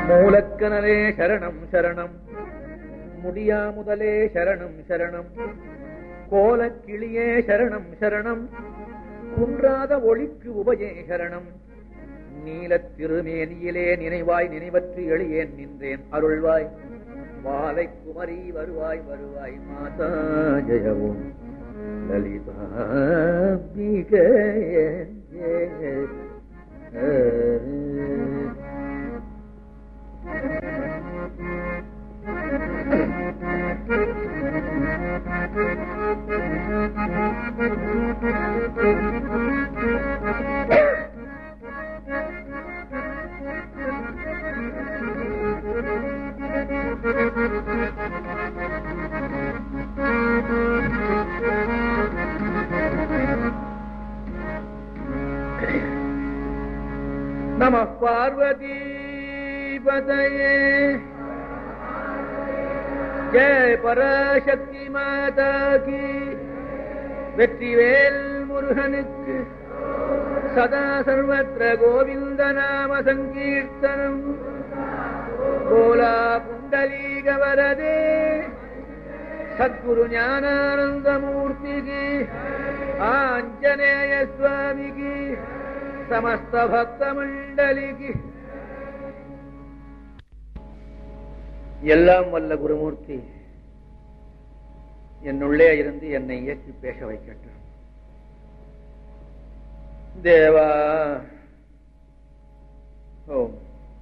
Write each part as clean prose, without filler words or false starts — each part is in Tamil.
மூலக்கனலே சரணம் சரணம், முடியா முதலே சரணம் சரணம், கோலக்கிளியே சரணம் சரணம், குன்றாத ஒளிக்கு உபயே சரணம், நீலத் திருமேனியிலே நினைவாய் நினைவற்று எளியேன் நின்றேன் அருள்வாய், வாலை குமரி வருவாய் வருவாய் மாதா ஜெயவோம் லலிதாம்பிகே. நம பார்வதி பதயே, ஜெய பராசக்தி மாதா கி, வெற்றிவேல் முருகனுக்கு சதா சர்வத்ர கோவிந்த நாம சங்கீர்த்தனம். கோலா புண்டலீக வரதே சத்குரு ஞானானந்த மூர்த்திக்கு, ஆஞ்சநேய சுவாமிக்கு, சமஸ்த பக்த மண்டலிக்கு. எல்லாம் வல்ல குருமூர்த்தி என்னுள்ளே இருந்து என்னை இயக்கி பேச வைக்கட்டும். தேவா ஓம்.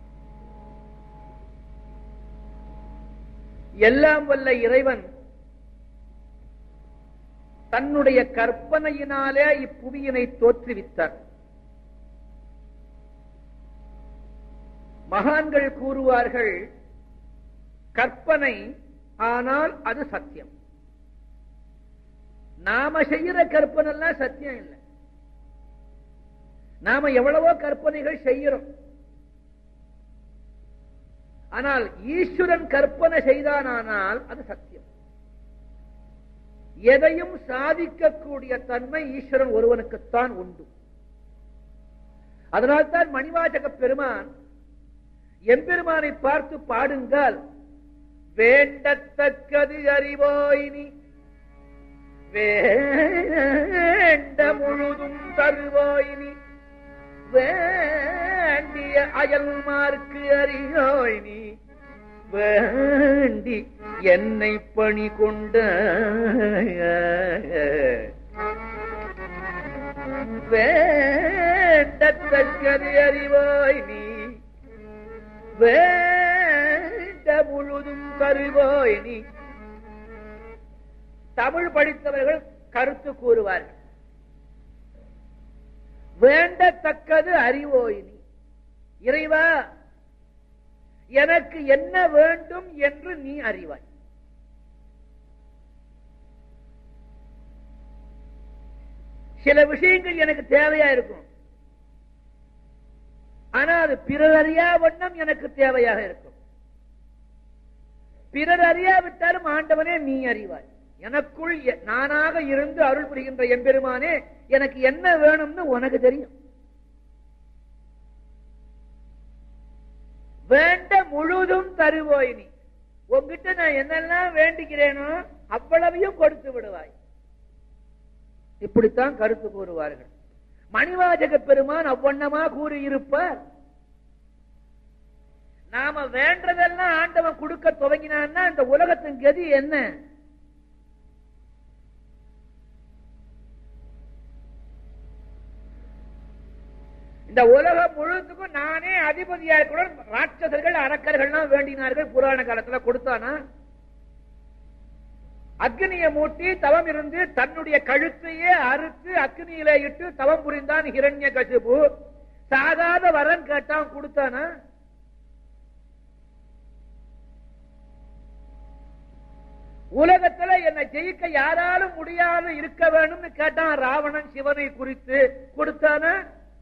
எல்லாம் வல்ல இறைவன் தன்னுடைய கற்பனையினாலே இப்புவியினை தோற்றுவித்தார். மகான்கள் கூறுவார்கள், கற்பனை ஆனால் அது சத்தியம். நாம செய்யற கற்பனை எல்லாம் சத்தியம் இல்லை. நாம எவ்வளவோ கற்பனைகள் செய்கிறோம். ஆனால் ஈஸ்வரன் கற்பனை செய்தானால் அது சத்தியம். எதையும் சாதிக்கக்கூடிய தன்மை ஈஸ்வரன் ஒருவனுக்குத்தான் உண்டு. அதனால்தான் மணிவாசக பெருமான் எம்பெருமானை பார்த்து பாடுங்கள், வேண்டத்தக்கது அறிவோயினி, வேண்ட முழுதும் தருவோயினி, வேண்டிய அயல்மார்க்கு அறியோயினி, வேண்டி என்னை பணி கொண்ட வேண்டத்தக்கது அறிவோயினி, வேண்ட முழுதும் தருவோயினி. தமிழ் படித்தவர்கள் கருத்து கூறுவார்கள், வேண்டத்தக்கது அறிவோயினி. இறைவா, எனக்கு என்ன வேண்டும் என்று நீ அறிவாய். சில விஷயங்கள் எனக்கு தேவையா இருக்கும், ஆனால் அது பிறர் அறியா வண்ணம் எனக்கு தேவையாக இருக்கும். பிறர் அறியாவிட்டாலும் ஆண்டவனே நீ அறிவாய். எனக்குள் நானாக இருந்து அருள் புரிகின்ற எம்பெருமானே, எனக்கு என்ன வேணும்னு உனக்கு தெரியும். வேண்ட முழுதும் தருவோய் நீ. உங்ககிட்ட நான் என்னெல்லாம் வேண்டிக்கிறேனோ அவ்வளவையும் கொடுத்து விடுவாய். இப்படித்தான் கருத்து கூறுவார்கள். மணிவாசக பெருமான் அவ்வண்ணமா கூறியிருப்பார். நாம வேண்டதெல்லாம் ஆண்டவன் கொடுக்க துவங்கினான்னா இந்த உலகத்தின் கதி என்ன? இந்த உலகம் முழுவதுக்கும் நானே அதிபதியா இருக்கணும். ராட்சசர்கள் அரக்கர்கள்லாம் வேண்டினார்கள். புராண காலத்துல கொடுத்தானா? அக்னியை மூட்டி தவம் இருந்து தன்னுடைய கழுத்தையே அறுத்து அக்னியில இட்டு தவம் புரிந்தான் ஹிரண்யகசிபு. சாதாரண வரன் கேட்டான், கொடுத்தானா? உலகத்துல என்னை ஜெயிக்க யாராலும் முடியாது இருக்க வேணும்னு கேட்டான் ராவணன் சிவனை குறித்து. கொடுத்தானா?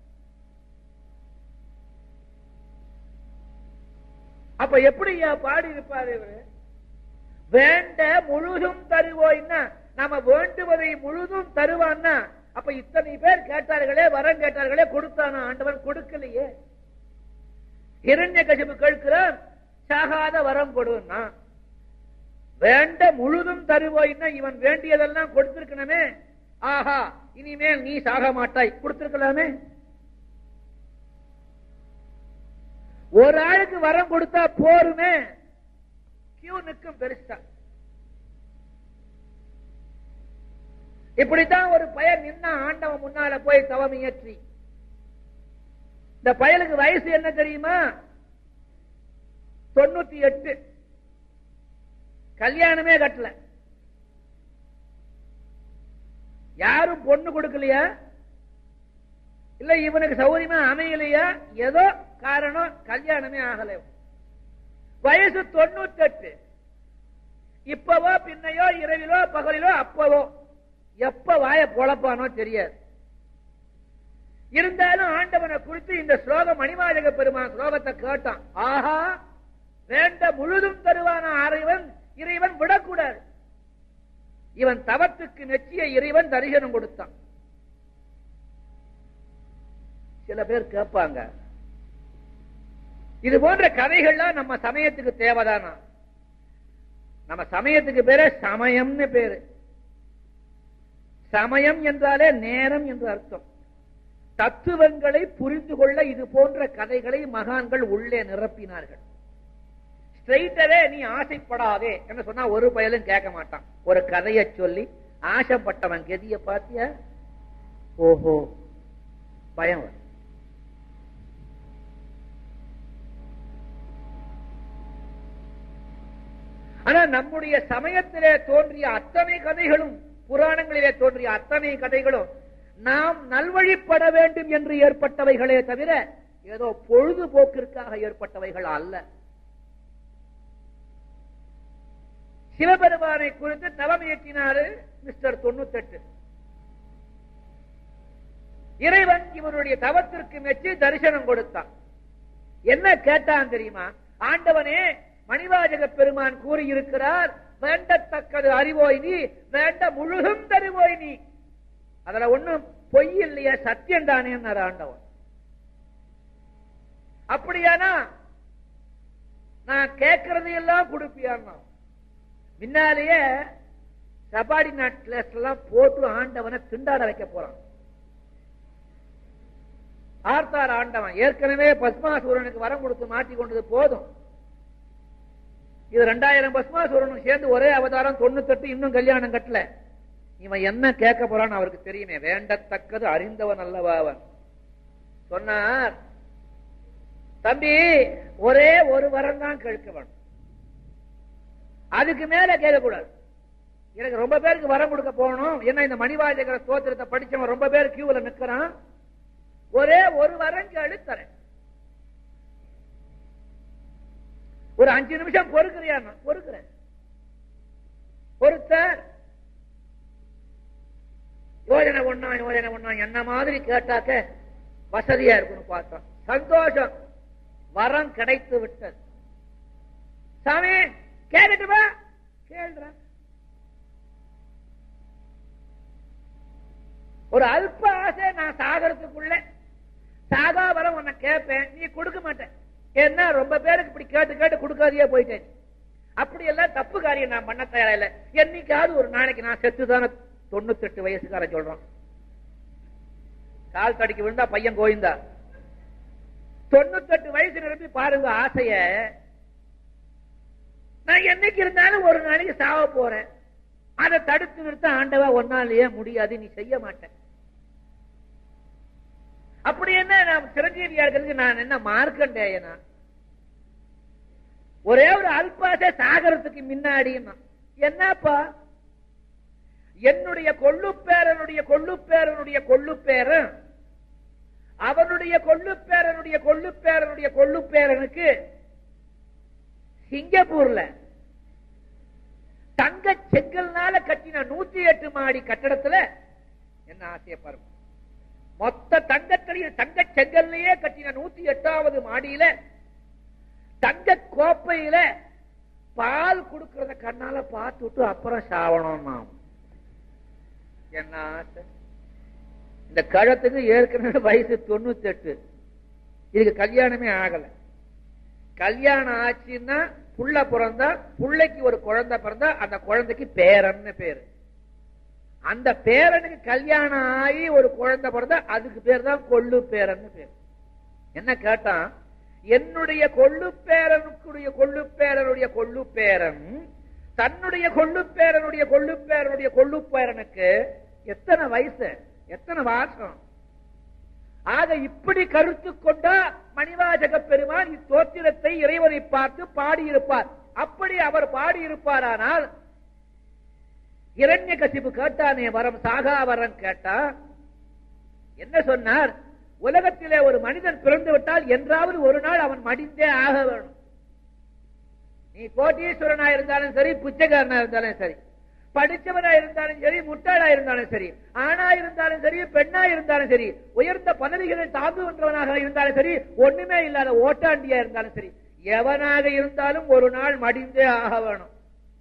அப்ப எப்படி பாடி இருப்பாரு இவரு? வேண்ட முழுதும் தருவோய்னா நாம வேண்டுவதை முழுதும் தருவான்னா அப்ப இத்தனை பேர் கேட்டார்களே, வரம் கேட்டார்களே, கொடுத்தானா? ஆண்டவன் கொடுக்கலையே. ஹிரண்யகசிபு கேட்கிறான், சாகாத வரம் கொடுன்னா. வேண்ட முழுதும் தருவோய்னா இவன் வேண்டியதெல்லாம் கொடுத்திருக்கணுமே. ஆஹா, இனிமேல் நீ சாக மாட்டாய், கொடுத்திருக்கலாமே. ஒரு ஆளுக்கு வரம் கொடுத்தா போருமே, கியூ நிற்கும் பெருசா. இப்படித்தான் ஒரு பயல் நின்னா ஆண்டவன் முன்னால போய் தவம் இயற்றி. இந்த பயலுக்கு வயசு என்ன தெரியுமா? 98. கல்யாணமே கட்டல. யாரும் பொண்ணு கொடுக்கலையா, இல்ல இவனுக்கு சௌகரியமா அமையலையா, ஏதோ காரணம் கல்யாணமே ஆகல. வயசு 98. இப்பவோ பின்னையோ இரவிலோ பகலிலோ அப்பவோ எப்ப வாய பொழப்பானோ தெரியாது. இருந்தாலும் ஆண்டவனை குறித்து இந்த ஸ்லோகம் மணிவாஜக பெருமான் ஸ்லோகத்தை கேட்டான். ஆஹா, வேண்ட முழுதும் தருவான இறைவன், இறைவன் விடக்கூடாது. இவன் தவத்துக்கு மெச்சிய இறைவன் தரிசனம் கொடுத்தான். சில பேர் கேட்பாங்க, இது போன்ற கதைகள்லாம் நம்ம சமயத்துக்கு தேவைதானா? நம்ம சமயத்துக்கு பேரு சமயம்னு பேரு. சமயம் என்றாலே நேரம் என்று அர்த்தம். தத்துவங்களை புரிந்து கொள்ள இது போன்ற கதைகளை மகான்கள் உள்ளே நிரப்பினார்கள். ஸ்ட்ரெயிட்டரே நீ ஆசைப்படாதே என்று சொன்னா ஒரு பயலும் கேட்க மாட்டான். ஒரு கதையை சொல்லி ஆசைப்பட்டவன் கெதிய பாத்தியா, ஓஹோ பயம். ஆனா நம்முடைய சமயத்திலே தோன்றிய அத்தனை கதைகளும், புராணங்களிலே தோன்றிய அத்தனை கதைகளும் நாம் நல்வழிப்பட வேண்டும் என்று ஏற்பட்டவைகளே தவிர ஏதோ பொழுதுபோக்கிற்காக ஏற்பட்டவைகள் அல்ல. சிவபெருமானை குறித்து தவம் இயற்றினாரு மிஸ்டர் 98. இறைவன் இவருடைய தவத்திற்கு மெச்சி தரிசனம் கொடுத்தான். என்ன கேட்டான் தெரியுமா? ஆண்டவனே, மணிவாஜக பெருமான் கூறியிருக்கிறார், வேண்டத்தக்கது அறிவோய் நீ, வேண்ட முழுதும் தருவோய் நீ. அதுல ஒண்ணும் பொய் இல்லையா, சத்தியம் தானே ஆண்டவன். அப்படியானா நான் கேட்கறது எல்லாம் கொடுப்பியான்னா. முன்னாலேயே சபாடி நாட்லாம் போட்டு ஆண்டவனை திண்டாட வைக்க போறான். ஆர்த்தார் ஆண்டவன் ஏற்கனவே பஸ்மாசூரனுக்கு வரம் கொடுத்து மாட்டி கொண்டது போதும். இது 2000 பஸ்மாசூரனும் சேர்ந்து ஒரே அவதாரம் 98, இன்னும் கல்யாணம் கட்டல. இவன் என்ன கேட்க போறான்னு அவருக்கு தெரியுமே. வேண்டத்தக்கது அறிந்தவன் அல்லவா அவன். சொன்னார், தம்பி ஒரே ஒரு வரம் தான் கேட்க வேணும், அதுக்கு மேல கேட்கக்கூடாது. எனக்கு ரொம்ப பேருக்கு வரம் கொடுக்க போகணும். என்ன இந்த மணிவாஜகர ஸ்தோத்திரத்தை படிச்சவன் ரொம்ப பேர் கியூல நிக்கிறான். ஒரே ஒரு வரம் கேளு தரேன். ஒரு 5 நிமிஷம் பொறுக்கிறியா? பொறுக்கிறேன். பொறுத்தார். யோஜனை ஒண்ணா என்ன மாதிரி கேட்டாக்க வசதியா இருக்கணும் பார்த்தோம். சந்தோஷம், வரம் கிடைத்து விட்டது. சாமி கேட்டுட்டுமா? கேள்ற. ஒரு அல்ப ஆசை, நான் சாகரத்துக்குள்ள சாகா வரம் உன்னை கேட்பேன், நீ கொடுக்க மாட்டேன். ஏன்னா ரொம்ப பேருக்கு இப்படி கேட்டு கேட்டு கொடுக்காதையே போயிட்டேன். அப்படி எல்லாம் தப்பு காரியம் நான் பண்ண தயாரா இல்ல. என்னைக்காவது ஒரு நாளைக்கு நான் செத்துதான 98 வயசுக்கார சொல்றான். கால் தடிக்கு விழுந்தா பையன் கோயிந்தா. 98 வயசு நிரம்பி பாருங்க ஆசைய. நான் என்னைக்கு இருந்தாலும் ஒரு நாளைக்கு சாவ போறேன். அதை தடுத்து நிறுத்த ஆண்டவா ஒன்னாலேயே முடியாது, நீ செய்ய மாட்டேன். அப்படி என்ன நான் சிரஞ்சீவியா இருக்கிறதுக்கு நான் என்ன மார்க்கண்டேயனா? ஒரே ஒரு அல்பாசை சாகரத்துக்கு முன்னாடி என்னப்பா, என்னுடைய கொள்ளுப்பேரனுடைய கொள்ளுப்பேரனுடைய கொள்ளுப்பேரன் அவனுடைய கொள்ளுப்பேரனுடைய கொள்ளுப்பேரனுடைய கொள்ளுப்பேரனுக்கு சிங்கப்பூர்ல தங்க செங்கல்னால கட்டின 108 மாடி கட்டடத்துல என்ன ஆசைய பாருங்க. மொத்த தங்கத்திலையும் தங்க செங்கல்லையே கட்டின 108வது மாடியில தங்க கோப்பையில பால் கொடுக்கறத கண்ணால பார்த்துட்டு அப்புறம் சாவணும். நாம் என்ன ஆசை. இந்த கழத்துக்கு ஏற்கனவே வயசு 98, இதுக்கு கல்யாணமே ஆகல. கல்யாணம் ஆச்சுன்னா புள்ள பிறந்தா, புள்ளைக்கு ஒரு குழந்தை பிறந்தா அந்த குழந்தைக்கு பேரன்னு பேரு. அந்த பேரனுக்கு கல்யாணம் ஆகி ஒரு குழந்தை பிறந்தா அதுக்கு பேர் தான் கொள்ளு பேரன்னு பேரு. என்ன கேட்டா, என்னுடைய கொள்ளு பேரனுடைய கொள்ளு பேரனுடைய கொள்ளு பேரன் தன்னுடைய கொள்ளு பேரனுடைய கொள்ளு பேரனுடைய கொள்ளு பேரனுக்கு எத்தனை வயசு, எத்தனை வாசம். ஆக இப்படி கருத்து கொண்டா மணிவாசக பெருமான் இத்தோத்திரத்தை இறைவனை பார்த்து பாடியிருப்பார். அப்படி அவர் பாடியிருப்பாரானால் இரண்யகசிபு கேட்டானே வரம், சாகா வரம் கேட்டா என்ன சொன்னார்? உலகத்திலே ஒரு மனிதன் பிறந்து விட்டால் என்றாவது ஒரு நாள் அவன் மடிந்தே ஆக வேணும். நீ கோட்டீஸ்வரனா இருந்தாலும் சரி, புச்சகாரனா இருந்தாலும் சரி, படிச்சவனா இருந்தாலும் சரி, முட்டாளா இருந்தாலும் சரி, ஆணா இருந்தாலும் சரி, பெண்ணா இருந்தாலும் சரி, உயர்ந்த பதவிகளை தாங்குகின்றவனாக இருந்தாலும் சரி, ஒண்ணுமே இல்லாத ஓட்டாண்டியா இருந்தாலும் சரி, எவனாக இருந்தாலும் ஒரு நாள் மடிந்தே ஆக வேணும்.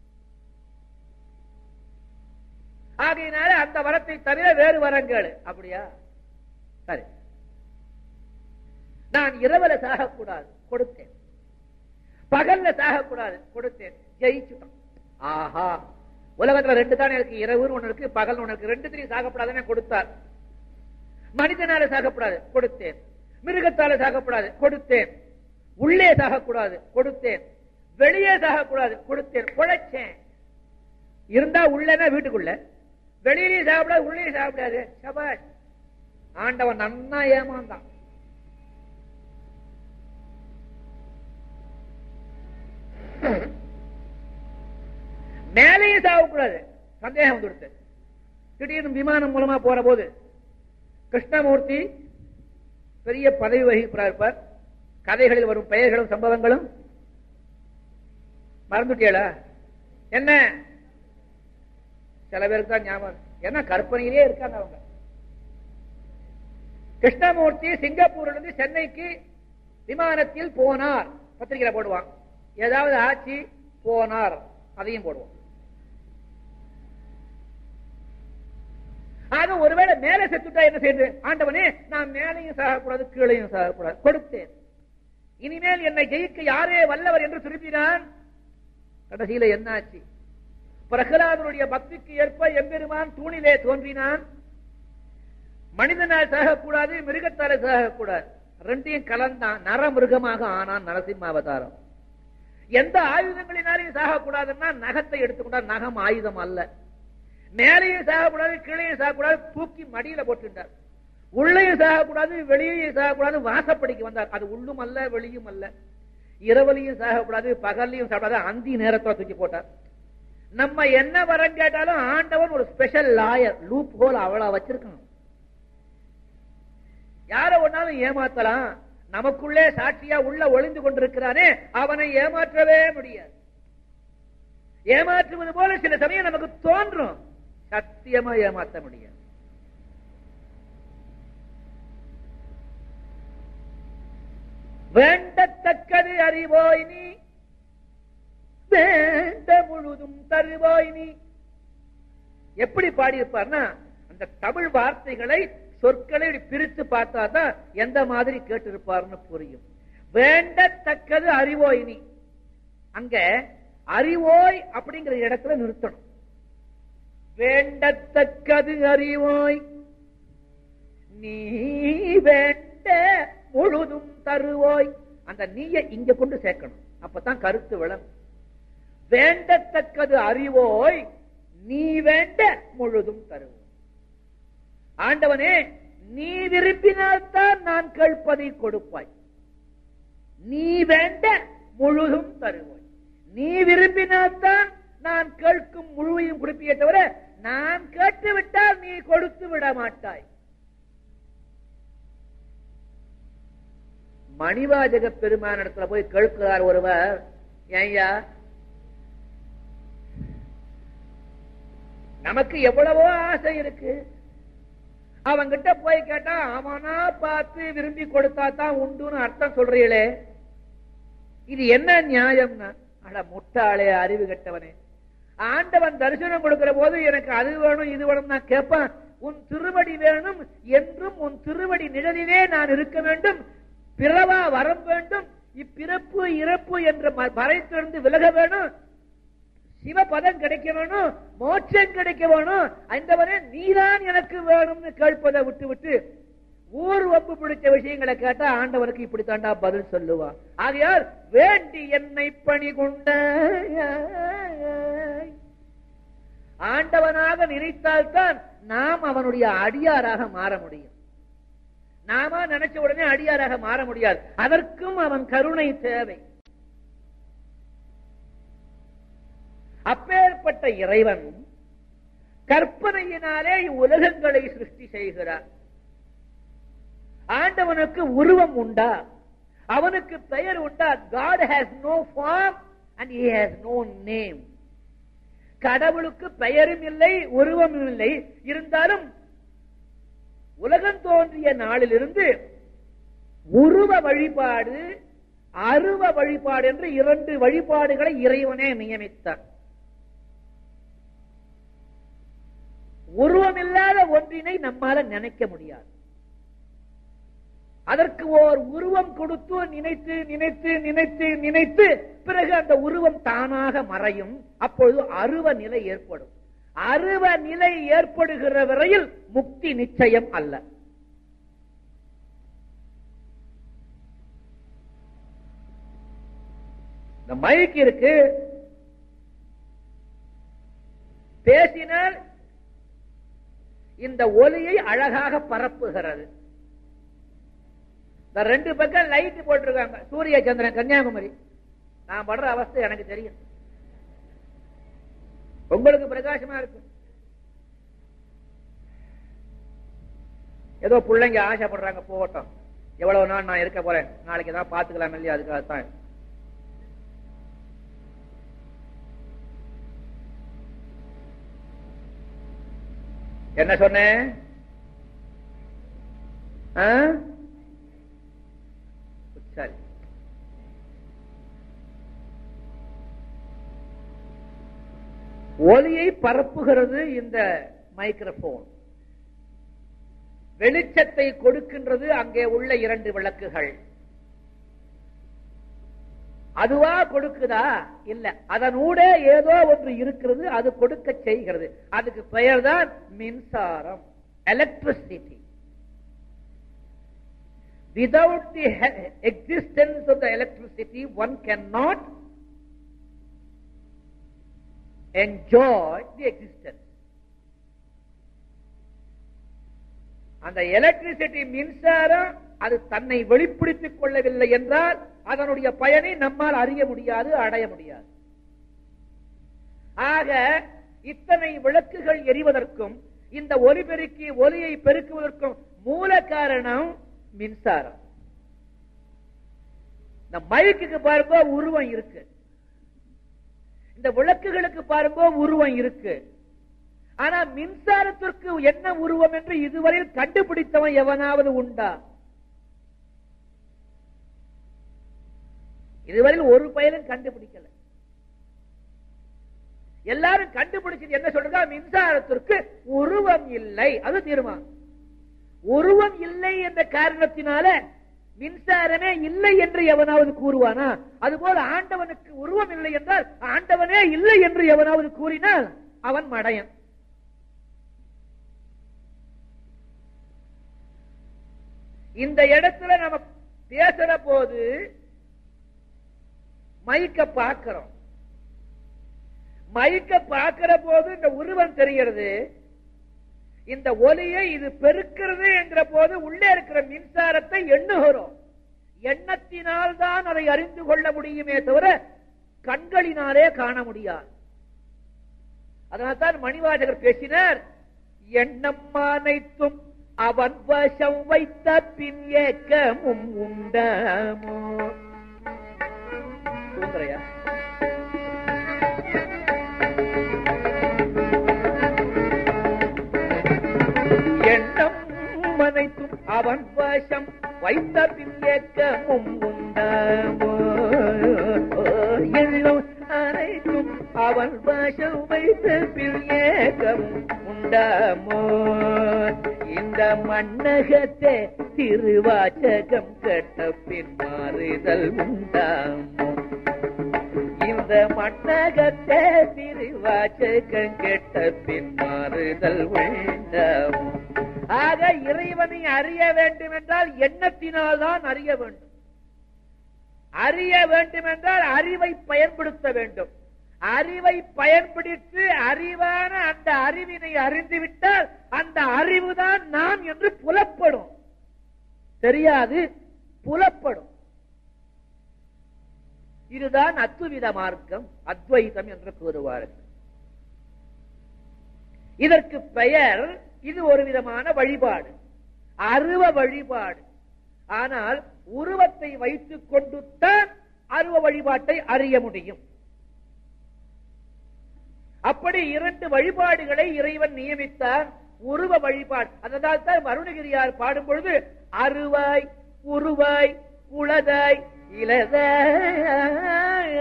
ஆகையினால அந்த வரத்தை தவிர வேறு வரங்கள். அப்படியா? சரி, நான் இரவுல சாகக்கூடாது, கொடுத்தேன். பகல்ல சாகக்கூடாது, கொடுத்தேன். ஜெயிச்சுட்டான். ஆஹா, உலகத்துல ரெண்டு தானே இருக்கு, இரவுன்னு ஒண்ணு இருக்கு, பகல் ஒண்ணு இருக்கு. ரெண்டுத்திலையும் சாகப்படாதுன்னு கொடுத்தார். மனிதனால சாகப்படாது, கொடுத்தேன். மிருகத்தால சாகப்படாது, கொடுத்தேன். உள்ளே சாகக்கூடாது, கொடுத்தேன். வெளியே சாகக்கூடாது, கொடுத்தேன். பொழைச்சேன். இருந்தா உள்ளனா வீட்டுக்குள்ள, வெளியிலேயே சாகப்படாது, உள்ளே சாகப்படாது. சபாஷ், ஆண்டவன் நன்னா ஏமாந்தான். மேலேயும் சாகக்கூடாது. சந்தேகம் வந்துடுத்து. திடீர்னு விமானம் மூலமா போற போது கிருஷ்ணமூர்த்தி பெரிய பதவி வகிப்பார். கதைகளில் வரும் பெயர்களும் சம்பவங்களும் மறந்துட்டியலா? என்ன சில பேருக்கு தான் ஞாபகம், ஏன்னா கற்பனையிலே இருக்காங்க அவங்க. கிருஷ்ணமூர்த்தி சிங்கப்பூரிலிருந்து சென்னைக்கு விமானத்தில் போனார், பத்திரிகையில போடுவான். ஏதாவது ஆட்சி போனார், அதையும் போடுவோம். ஆக ஒருவேளை மேல செத்துட்டா என்ன செய்யுது? ஆண்டவனே, நான் மேலையும் சாகக்கூடாது, கீழையும் சாகக்கூடாது, கொடுத்தேன். இனிமேல் என்னை ஜெயிக்க யாரே வல்லவர் என்று திருப்பினான். கடைசியில என்னாச்சு? பிரகலாதனுடைய பக்திக்கு ஏற்ப எம்பெருமான் தூணிலே தோன்றினான். மனிதனால் சாகக்கூடாது, மிருகத்தால சாகக்கூடாது, ரெண்டையும் கலந்தான். நர மிருகமாக ஆனான் நரசிம்ம அவதாரம். எந்த ஆயுதங்களினாலையும் சாகக்கூடாதுன்னா நகத்தை எடுத்துக்கொண்டார். நகம் ஆயுதம் அல்ல. மேலையும் சாகக்கூடாது, கீழையும் சாகக்கூடாது, தூக்கி மடியில போட்டுட்டார். உள்ளையும் சாகக்கூடாது, வெளியிலையும் சாகக்கூடாது, வாசப்படிக்கு வந்தார். அது உள்ளும் அல்ல, வெளியும் அல்ல. இரவலையும் சாகக்கூடாது, பகல்லையும் சாகக்கூடாது, அந்தி நேரத்துல தூக்கி போட்டார். நம்ம என்ன வரம் கேட்டாலும் ஆண்டவன் ஒரு ஸ்பெஷல் லாயர், லூப் ஹோல் அவ்வளவு வச்சிருக்கணும். யார ஒன்னாலும் ஏமாத்தலாம். நமக்குள்ளே சாட்சியா உள்ள ஒளிந்து கொண்டிருக்கிறானே, அவனை ஏமாற்றவே முடியாது. ஏமாற்றுவது போல சில சமயம் நமக்கு தோன்றும், சத்தியமா ஏமாற்ற முடியாது. வேண்டத்தக்கது அறிவோய் நீ, வேண்ட முழுதும் தருவோய் நீ. எப்படி பாடியிருப்பார்னா, அந்த தமிழ் வார்த்தைகளை, சொற்களை பிரித்து பார்த்தா தான் எந்த மாதிரி கேட்டிருப்பார்னு புரியும். வேண்டத்தக்கது அறிவோய் நீ, அங்க அறிவோய் அப்படிங்கிற இடத்துல நிறுத்தணும். வேண்டத்தக்கது அறிவோய் நீ, வேண்ட முழுதும் தருவோய். அந்த நீயை இங்க கொண்டு சேர்க்கணும், அப்பதான் கருத்து விளங்கும். வேண்டத்தக்கது அறிவோய் நீ, வேண்ட முழுதும் தருவோய். ஆண்டவனே, நீ விரும்பினால்தான் நான் கேட்பதை கொடுப்பாய். நீ வேண்ட முழுதும் தருவாய். நீ விரும்பினால்தான் நான் கேட்கும் முழுவையும் கொடுப்பியே தவிர, நான் கேட்டுவிட்டால் நீ கொடுத்து விட மாட்டாய். மணிவாஜக பெருமான இடத்துல போய் கேட்கிறார் ஒருவர், ஐயா நமக்கு எவ்வளவோ ஆசை இருக்கு, அவங்கிட்ட போய் கேட்டா அவனா பார்த்து விரும்பி கொடுத்தா தான் உண்டுன்னு அர்த்தம் சொல்றீங்களே, இது என்ன நியாயம்னா? அட முட்டாளே, அறிவு கெட்டவனே, ஆண்டவன் தரிசனம் கொடுக்கிற போது எனக்கு அது வேணும் இது வேணும் நான் கேட்பான். உன் திருவடி வேணும் என்றும், உன் திருவடி நிழலிலே நான் இருக்க வேண்டும், பிறவா வரம் வேண்டும், இப்பிறப்பு இறப்பு என்ற மறைத்திலிருந்து விலக வேணும், சிவபதம் கிடைக்க வேணும், மோட்சம் கிடைக்க வேணும். அந்தவரே நீதான் எனக்கு வேணும்னு கேட்பதை விட்டு விட்டு ஊர் வம்பு பிடிச்ச விஷயங்களை கேட்டா ஆண்டவனுக்கு இப்படித்தாண்டா பதில் சொல்லுவான். ஆகையால் வேண்டி என்னை பணி கொண்ட ஆண்டவனாக நினைத்தால்தான் நாம் அவனுடைய அடியாராக மாற முடியும். நாம நினைச்ச உடனே அடியாராக மாற முடியாது. அதற்கும் அவன் கருணை தேவை. அப்பேற்பட்ட இறைவன் கற்பனையினாலே உலகங்களை சிருஷ்டி செய்கிறார். ஆண்டவனுக்கு உருவம் உண்டா? அவனுக்கு பெயர் உண்டா? God has no form and he has no name. கடவுளுக்கு பெயரும் இல்லை, உருவமும் இல்லை. இருந்தாலும் உலகம் தோன்றிய நாளிலிருந்து உருவ வழிபாடு, அருவ வழிபாடு என்று 2 வழிபாடுகளை இறைவனே நியமித்தார். உருவமில்லாத ஒன்றினை நம்மால நினைக்க முடியாது. அதற்கு ஓர் உருவம் கொடுத்து நினைத்து நினைத்து நினைத்து நினைத்து பிறகு அந்த உருவம் தானாக மறையும். அப்பொழுது அருவ நிலை ஏற்படும். அருவ நிலை ஏற்படுகிற வரையில் முக்தி நிச்சயம் அல்ல. இந்த மைக் இருக்கு, பேசினால் இந்த ஒலியை அழகாக பரப்புகிறது. இந்த 2 பக்கம் லைட் போட்டிருக்காங்க. சூரிய சந்திரன் கன்னியாகுமரி. நான் படுற அவஸ்தை எனக்கு தெரியும். உங்களுக்கு பிரகாசமா இருக்கு. ஏதோ பிள்ளைங்க ஆசைப்படுறாங்க, போகட்டும். எவ்வளவு நாள் நான் இருக்க போறேன், நாளைக்கு தான் பாத்துக்கலாம் இல்லையா? அதுக்காகத்தான். என்ன சொன்னேன்? சரி, ஒலியை பரப்புகிறது இந்த மைக்ரோபோன். வெளிச்சத்தை கொடுக்கின்றது அங்கே உள்ள 2 விளக்குகள். அதுவா கொடுக்குதா? இல்ல, அதனூட ஏதோ ஒன்று இருக்கிறது, அது கொடுக்க செய்கிறது. அதுக்கு பெயர் தான் மின்சாரம், electricity. Without the existence of the electricity, one cannot enjoy the existence. அந்த எலக்ட்ரிசிட்டி, மின்சாரம், அது தன்னை வெளிப்படுத்திக் கொள்ளவில்லை என்றால் அதனுடைய பயனை நம்மால் அறிய முடியாது, அடைய முடியாது. ஆக இத்தனை விளக்குகள் எரிவதற்கும் இந்த ஒலிபெருக்கி ஒலியை பெருக்குவதற்கும் மூல காரணம் மின்சாரம். இந்த மைக்குக்கு பாருங்க உருவம் இருக்கு, இந்த விளக்குகளுக்கு பாருங்க உருவம் இருக்கு. ஆனா மின்சாரத்திற்கு என்ன உருவம் என்று இதுவரையில் கண்டுபிடித்தவன் எவனாவது உண்டா? இதுவரையில் ஒரு பயனும் கண்டுபிடிக்கல. எல்லாரும் கண்டுபிடிச்சது என்ன சொல்றா? மின்சாரத்திற்கு உருவம் இல்லை. அது தீர்மானம். உருவம் இல்லை என்ற காரணத்தினால மின்சாரமே இல்லை என்று எவனாவது கூறுவானா? அதுபோல ஆண்டவனுக்கு உருவம் இல்லை என்றால் ஆண்டவனே இல்லை என்று எவனாவது கூறினால் அவன் மடையன். இந்த இடத்துல நம்ம பேசுற போது மைக்க பார்க்கிறோம். மைக்க பார்க்கிற போது இந்த உருவம் தெரிகிறது. இந்த ஒலியை இது பெருக்கிறது என்கிற போது உள்ளே இருக்கிற மின்சாரத்தை எண்ணுகிறோம். எண்ணத்தினால் தான் அதை அறிந்து கொள்ள முடியுமே தவிர கண்களினாலே காண முடியாது. அதனால்தான் மணிவாசகர் பேசினார், எண்ணம் அனைத்தும் அவன் வசம் வைத்த பின் ஏக்கமும் உண்டாமோ. சுந்தரையா எண்ணம் அனைத்தும் அவன் வசம் வைத்த பின் ஏக்கமும் உண்டாமோ. எண்ணம் அனைத்தும் அவன் வசம் வைத்த பின் ஏக்கமும் உண்டாமோ. இந்த மண்ணகத்தே திருவாச்சகம் கட்ட பின் மாறுதல் உண்டாமோ? இந்த மண்ணகத்தே திருவாச்சகம் கெட்ட பின் மாறுதல் உண்டாமோ? ஆக இறைவனை அறிய வேண்டும் என்றால் எண்ணத்தினால்தான் அறிய வேண்டும். அறிய வேண்டும் என்றால் அறிவை பயன்படுத்த வேண்டும். அறிவை பயன்படுத்தி அறிவான அந்த அறிவினை அறிந்துவிட்டால் அந்த அறிவுதான் நான் என்று புலப்படும். தெரியாது, புலப்படும். இதுதான் அத்துவித மார்க்கம், அத்வைதம் என்று கூறுவார்கள். இதற்கு பெயர், இது ஒரு விதமான வழிபாடு, அருவ வழிபாடு. ஆனால் உருவத்தை வைத்துக் கொண்டுதான் அருவ வழிபாட்டை அறிய முடியும். அப்படி இரண்டு வழிபாடுகளை இறைவன் நியமித்தார். உருவ வழிபாடு, அதனால் தான் அருணகிரியார் பாடும் பொழுது அருவாய் உருவாய் உளதாய் இளதாய்.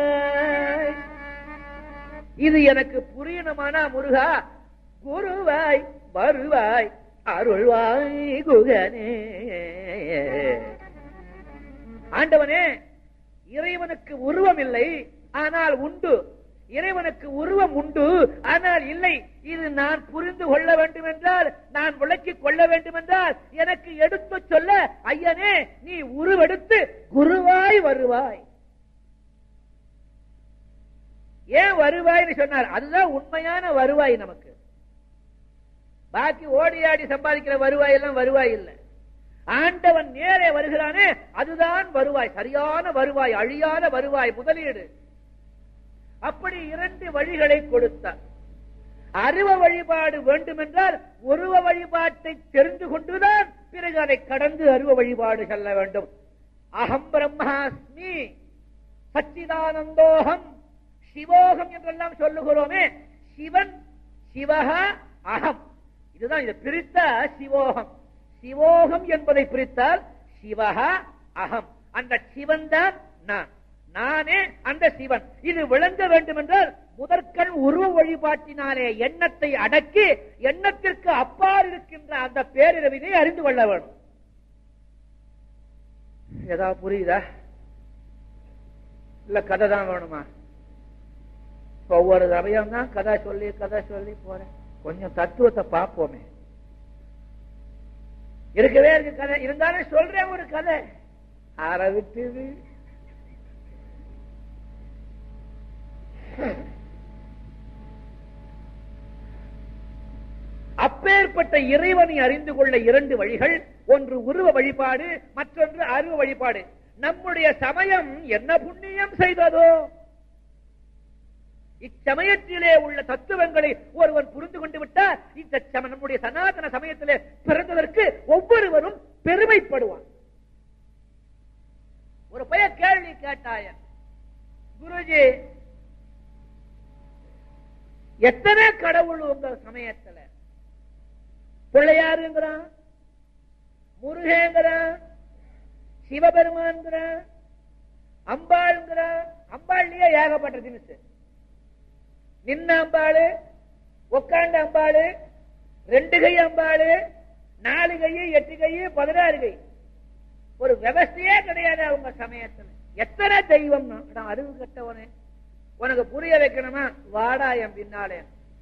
இது எனக்கு புரியணுமானா முருகா, குருவாய் வருவாய் அருள்வாய் குகனே. ஆண்டவனே, இறைவனுக்கு உருவம் இல்லை ஆனால் உண்டு. இறைவனுக்கு உருவம் உண்டு ஆனால் இல்லை. இது நான் புரிந்து கொள்ள வேண்டும் என்றால், நான் விளக்கிக் கொள்ள வேண்டும் என்றால் எனக்கு எடுத்து சொல்ல, ஐயனே நீ உருவெடுத்து குருவாய் வருவாய். ஏன் வருவாய்னு சொன்னார்? அதுதான் உண்மையான வருவாய் நமக்கு. பாக்கி ஓடி ஆடி சம்பாதிக்கிற வருவாய் எல்லாம் வருவாய் இல்லை. ஆண்டவன் நேரே வருகிறானே அதுதான் வருவாய், சரியான வருவாய், அழியாத வருவாய், முதலீடு. அப்படி இரண்டு வழிகளை கொடுத்தார். அருவ வழிபாடு வேண்டுமென்றால் உருவ வழிபாட்டை தெரிந்து கொண்டுதான் பிறகு அதை கடந்து அருவ வழிபாடு செல்ல வேண்டும். அகம் பிரம்மாஸ்மி சச்சிதானந்தோகம் சிவோகம் என்றெல்லாம் சொல்லுகிறோமே, சிவன் சிவஹா அகம், இதுதான். இதை பிரித்த சிவோகம், சிவோகம் என்பதை பிரித்தால் சிவஹா அகம், அந்த சிவன் தான் நான், நானே அந்த சிவன். இது விளங்க வேண்டும் என்றால் முதற்கண் உருவ வழிபாட்டினாலே எண்ணத்தை அடக்கி எண்ணத்திற்கு அப்பால் இருக்கின்ற அந்த பேரிரவினை அறிந்து கொள்ள வேண்டும். ஏதாவது புரியுதா? இல்ல கதை தான் வேணுமா? ஒவ்வொரு சமயம் தான் கதை சொல்லி போறேன். கொஞ்சம் தத்துவத்தை பார்ப்போமே. இருக்கவே இருக்கு கதை, இருந்தாலும் சொல்றேன் ஒரு கதை. ஆற விட்டுது. அப்பேற்பட்ட இறைவனை அறிந்து கொள்ள இரண்டு வழிகள், ஒன்று உருவ வழிபாடு, மற்றொன்று அருவ வழிபாடு. நம்முடைய சமயம் என்ன புண்ணியம் செய்ததோ, இச்சமயத்திலே உள்ள தத்துவங்களை ஒருவன் புரிந்து கொண்டு விட்டால் இந்த நம்முடைய சனாதன சமயத்திலே பிறந்ததற்கு ஒவ்வொருவரும் பெருமைப்படுவான். ஒரு பையன் கேள்வி கேட்டாய, குருஜி எத்தனை கடவுள் உங்க சமயத்துல? பிள்ளையாருங்கிறான், முருகேங்கிறான், சிவபெருமான்கிறான், அம்பாள்ங்கிறான். அம்பாள்லயே ஏகப்பட்ட தினசு. நின்ன அம்பாளு, உட்காண்ட அம்பாளு, 2 கை அம்பாளு, 4 கை, 8 கை, 16 கை. ஒரு விவசாயே கிடையாது அவங்க சமயத்துல. எத்தனை தெய்வம்? அறிவு கட்டவனே, உனக்கு புரிய வைக்கணுமா? வாடா என் பின்னாலே.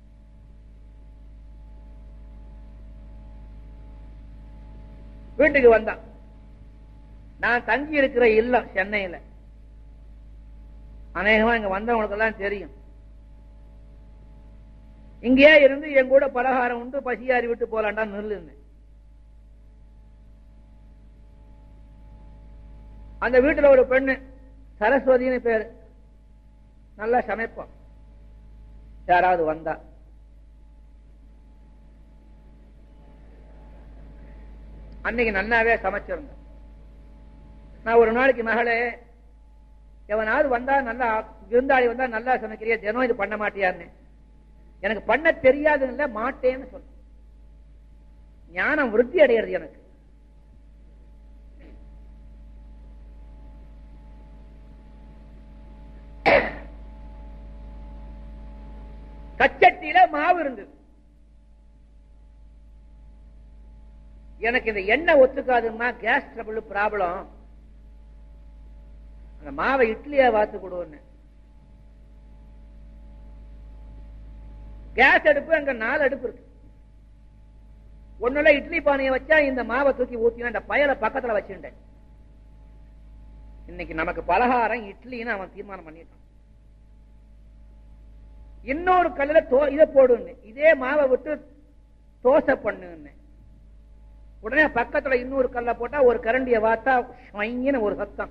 வீட்டுக்கு வந்தான். நான் தங்கி இருக்கிற இல்லம் சென்னையில. அநேகமா இங்க வந்தவங்களுக்கு எல்லாம் தெரியும். இங்கே இருந்து என் கூட பலகாரம் உண்டு, பசியாரி விட்டு போலாண்டா நில்லுன்னு. அந்த வீட்டுல ஒரு பெண்ணு, சரஸ்வதினு பேரு, நல்லா சமைப்போம். யாராவது வந்தா அன்னைக்கு நன்னாவே சமைச்சிருந்தேன். நான் ஒரு நாளைக்கு மகளே, எவனாவது வந்தா நல்லா விருந்தாளி வந்தா நல்லா சமைக்கிறியா, தினம் இது பண்ண மாட்டியான்னு. எனக்கு பண்ண தெரியாதுன்னு இல்ல, மாட்டேன்னு சொல்ல. ஞானம் விருத்தி அடைகிறது எனக்கு. கச்சட்டியில மாவு இருந்தது. எனக்கு இந்த எண்ணெய் ஒத்துக்காதுமா, கேஸ் ட்ரபிள் ப்ராப்ளம், அந்த மாவை இட்லியா வாத்து கொடுன்னு. கேஸ் அடுப்பு அங்க 4 அடுப்பு இருக்கு. ஒண்ணுல இட்லி பானையை வச்சா இந்த மாவை தூக்கி ஊத்தினா இந்த பயலை பக்கத்துல வச்சுட்டேன். இன்னைக்கு நமக்கு பலகாரம் இட்லின்னு அவன் தீர்மானம் பண்ணிட்டான். இன்னொரு கல்லுல இதை போடுன்னு, இதே மாவை விட்டு தோசை பண்ணுன்னு. உடனே பக்கத்துல இன்னொரு கல்ல போட்டா ஒரு கரண்டிய வாத்தா ஷைன்னு ஒரு சத்தம்,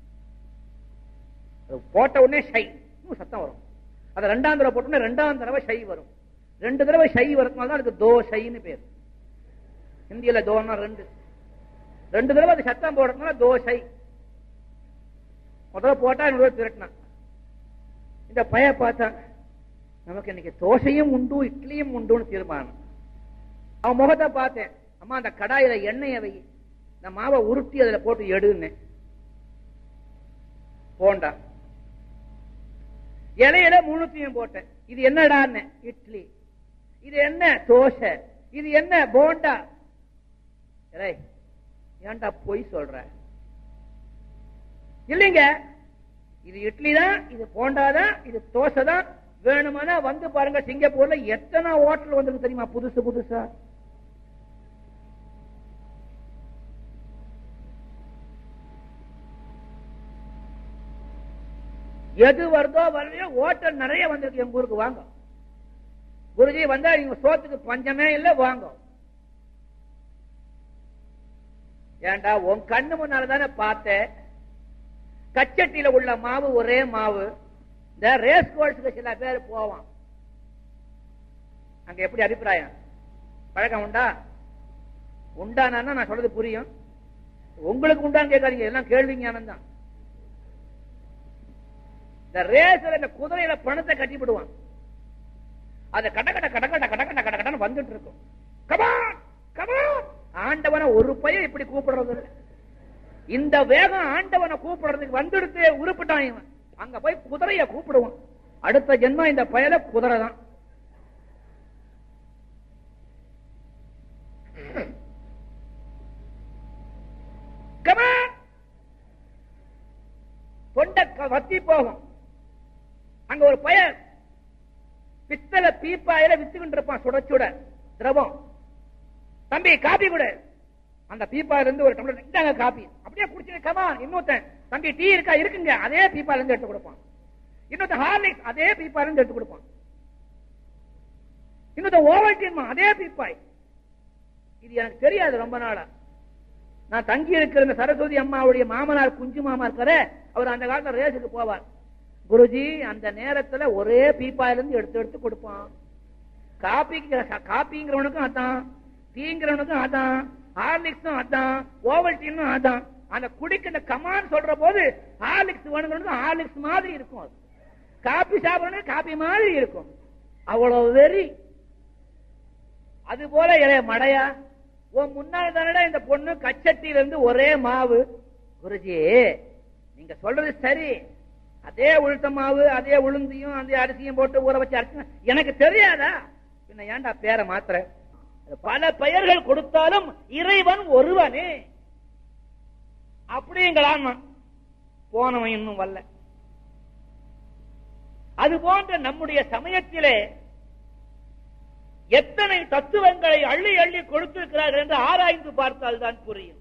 போட்ட உடனே ஷை சத்தம் வரும். அதை 2ஆம் தடவை போட்டோம்னா 2ஆம் தடவை ஷை வரும். 2 தடவை ஷை வரதுனால தான் அதுக்கு தோசைன்னு பேர். இந்தியில தோனா 2 தடவை அது சத்தம் போடுறதுனால தோசை. முதல்ல போட்டா திரட்டினான். இந்த பய பார்த்தா நமக்கு இன்னைக்கு தோசையும் உண்டு இட்லியும் உண்டுன்னு தீர்மானம். அவன் முகத்தை பார்த்தேன், அம்மா அந்த கடாயில எண்ணெயை வை, இந்த மாவை உருட்டி அதுல போட்டு எடுன்னு. போண்டா இலையில 3த்தையும் போட்டேன். இது என்னடான்னு, இட்லி. இது என்ன, தோசை. இது என்ன, போண்டா. ஏன்டா பொய் சொல்ற? இல்லைங்க, இது இட்லி தான், இது போண்டா தான், இது தோசை தான். வேணுமானா வந்து பாருங்க, சிங்கப்பூர்ல எத்தனை ஹோட்டல் வந்திருக்கு தெரியுமா, புதுசு புதுசா. எது வருதோ வரலையோ ஹோட்டல் நிறைய வந்திருக்கு எங்க ஊருக்கு. வாங்க குருஜி, வந்தா நீங்க சோத்துக்கு பஞ்சமே இல்ல, வாங்க. ஏண்டா உன் கண்ணு முன்னால தானே பார்த்தேன். கச்சட்டியில உள்ள மாவு ஒரே மாவு. இந்த ரேஸ் கோர்ஸுக்கு சில பேர் போவான், அங்க எப்படி அபிப்பிராயம், பழக்கம் உண்டா? உண்டானா நான் சொல்றது புரியும். உங்களுக்கு உண்டான்னு கேட்காதீங்க, எல்லாம் கேள்வி ஞானம் தான். இந்த ரேஸ்ல இந்த குதிரையில பணத்தை கட்டி விடுவான். அது கட கட கட கட கட கட கட கடன்னு வந்துட்டு இருக்கும். Come on come on. ஆண்டவனை ஒரு பையன் இப்படி கூப்பிடுறது. இந்த வேகம் ஆண்டவனை கூப்பிடுறதுக்கு வந்துடுத்து உருப்பிட்டான் இவன். அங்க போய் குதிரைய கூப்பிடுவான். அடுத்த ஜென்மம் இந்த பயல குதிரை தான். தொண்டை வத்தி போகும். அங்க ஒரு பயல் பித்தளை பீப்பாயில வித்துக்கிட்டு இருப்பான், சுட சுட திரவம். தம்பி காபி கொடு. அந்த பீப்பாயில இருந்து ஒரு டம்ளர் இந்தாங்க காபி. அப்படியே குடிச்சு கமா. இன்னொருத்தன் தம்பி டீ இருக்கா, இருக்குங்க, அதே பீப்பாயில இருந்து எடுத்து கொடுப்பான். இன்னொருத்தன் ஹார்லிக்ஸ், அதே பீப்பாயில இருந்து எடுத்து கொடுப்பான். இன்னொருத்தன் ஓவல்டீன், அதே பீப்பாய். இது எனக்கு தெரியாது ரொம்ப நாளா. நான் தங்கி இருக்கிற இந்த சரஸ்வதி அம்மாவுடைய மாமனார் குஞ்சு மாமா இருக்காரு, அவர் அந்த காலத்துல ரேஸுக்கு போவார். குருஜி அந்த நேரத்துல ஒரே பீப்பாயில இருந்து எடுத்து எடுத்து கொடுப்பான். காப்பிங்கிறவனுக்கும் அதான், டீங்கிறவனுக்கும் அதான், ஹார்லிக்ஸும் அதான், ஓவல்டீனும் அதான். அந்த குடிக்கிற கமான் சொல்ற போது ஹார்லிக்ஸ் வேணுங்கிறவனுக்கு ஹார்லிக்ஸ் மாதிரி இருக்கும், காப்பி சாப்பிடணும் காப்பி மாதிரி இருக்கும். அவ்வளவு வெறி. அது போல இளைய மடையா, உன் முன்னாள் தானடா இந்த பொண்ணு கச்சட்டியில இருந்து ஒரே மாவு. குருஜி நீங்க சொல்றது சரி, அதே உளுத்த மாவு அதே உளுந்தையும் அதே அரிசியும் போட்டு ஊற வச்சு அரிசி எனக்கு தெரியாதா? பின்ன ஏன்டா பேரை மாத்திர? பல பெயர்கள் கொடுத்தாலும் இறைவன் ஒருவனே அப்படிங்களான். போனவன் இன்னும் வரல. அது போன்ற நம்முடைய சமயத்திலே எத்தனை தத்துவங்களை அள்ளி அள்ளி கொடுத்திருக்கிறார்கள் என்று ஆராய்ந்து பார்த்தால் தான் புரியும்.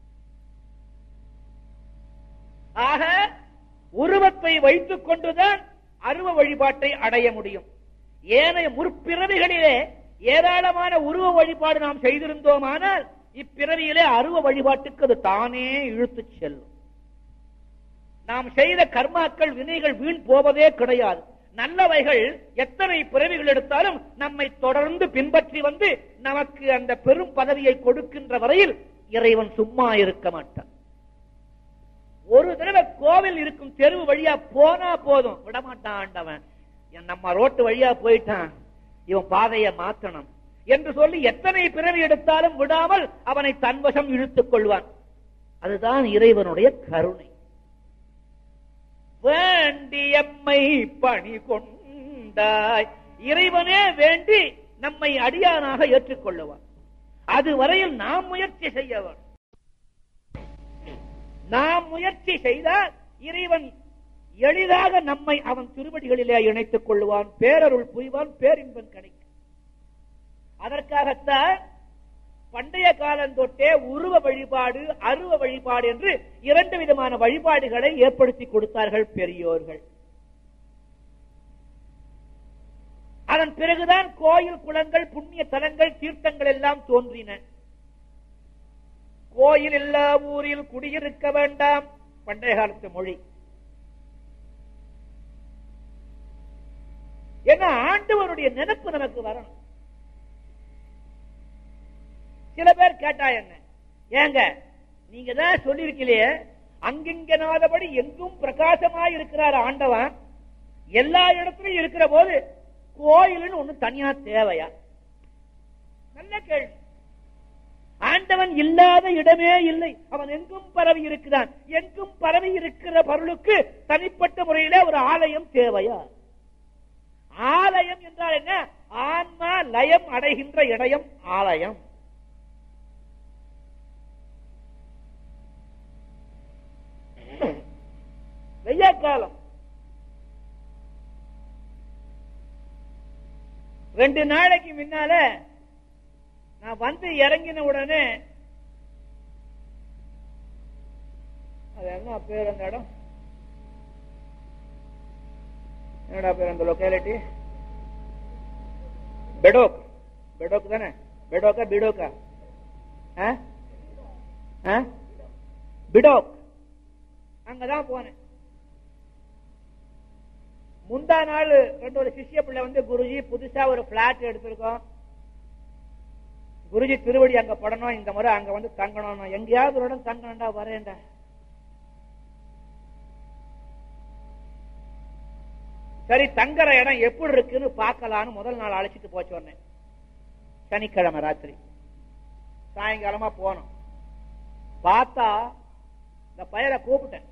ஆக உருவத்தை வைத்துக் கொண்டுதான் அருவ வழிபாட்டை அடைய முடியும். ஏனைய முற்பிறவிகளிலே ஏராளமான உருவ வழிபாடு நாம் செய்திருந்தோமானால் இப்பிறவியிலே அருவ வழிபாட்டுக்கு அது தானே இழுத்து செல்லும். நாம் செய்த கர்மாக்கள் வினைகள் வீண் போவதே கிடையாது. நல்லவைகள் எத்தனை பிறவிகள் எடுத்தாலும் நம்மை தொடர்ந்து பின்பற்றி வந்து நமக்கு அந்த பெரும் பதவியை கொடுக்கின்ற வரையில் இறைவன் சும்மா இருக்க மாட்டான். ஒரு தடவை கோவில் இருக்கும் தெருவு வழியா போனா போதும், விடமாட்டான் ஆண்டவன். நம்ம ரோட்டு வழியா போயிட்டான், இவன் பாதையை மாற்றணும் என்று சொல்லி எத்தனை பிறவி எடுத்தாலும் விடாமல் அவனை தன்வசம் இழுத்துக் கொள்வான். அதுதான் இறைவனுடைய கருணை. வேண்டியம்மை பணி கொண்டாய், இறைவனே வேண்டி நம்மை அடியானாக ஏற்றுக்கொள்ளுவான். அதுவரையில் நாம் முயற்சி செய்ய வேண்டும். நாம் முயற்சி செய்தால் இறைவன் எளிதாக நம்மை அவன் திருவடிகளிலே இணைத்துக் கொள்வான், பேரருள் புரிவான், பேரின்பன் கிடைக்கும். அதற்காகத்தான் பண்டைய காலம் தொட்டே உருவ வழிபாடு, அருவ வழிபாடு என்று 2 விதமான வழிபாடுகளை ஏற்படுத்தி கொடுத்தார்கள் பெரியோர்கள். அதன் பிறகுதான் கோயில், குளங்கள், புண்ணிய தலங்கள், தீர்த்தங்கள் எல்லாம் தோன்றின. கோயில் இல்லா ஊரில் குடியிருக்க வேண்டாம், பண்டைய காலத்து மொழி. ஏன்னா ஆண்டவருடைய நினைப்பு நமக்கு வரணும். சில பேர் கேட்டா என்ன, ஏங்க நீங்க தான் சொல்லிருக்கலையே அங்கிங்கனாதபடி எங்கும் பிரகாசமாய் இருக்கிறார் ஆண்டவன், எல்லா இடத்துலயும் இருக்கிற போது கோயில்னு ஒண்ணு தனியா தேவையா? நல்ல கேள்வி. ஆண்டவன் இல்லாத இடமே இல்லை, அவன் எங்கும் பரவி இருக்கிறான். எங்கும் பரவி இருக்கிற பொருளுக்கு தனிப்பட்ட முறையிலே ஒரு ஆலயம் தேவையா? ஆலயம் என்றால் என்ன? ஆன்மா லயம் அடைகின்ற இடம் ஆலயம். வெய்ய காலம் 2 நாளைக்கு முன்னால நான் வந்து இறங்கின உடனே, அது என்ன பேர் அந்த இடம், என்னடா பேர் அந்த லொக்காலிட்டி? பெடோக். பெடோக் தானே? பெடோக்கா பிடோக்கா? பிடோக். அங்கதான் போனேன். முந்தா நாள் 2 சிஷ்ய பிள்ளை வந்து, குருஜி புதுசா ஒரு பிளாட் எடுத்திருக்கோம், குருஜி திருவடி அங்க படணும், இந்த முறை அங்க வந்து தங்கணும், எங்கேயாவது ஒரு இடம் தங்கணும்டா, வரேன்டா. சரி தங்குற இடம் எப்படி இருக்குன்னு பாக்கலான்னு முதல் நாள் அழைச்சிட்டு போச்சு சொன்னேன். சனிக்கிழமை ராத்திரி சாயங்காலமா போனோம். பார்த்தா இந்த பையனை கூப்பிட்டேன்,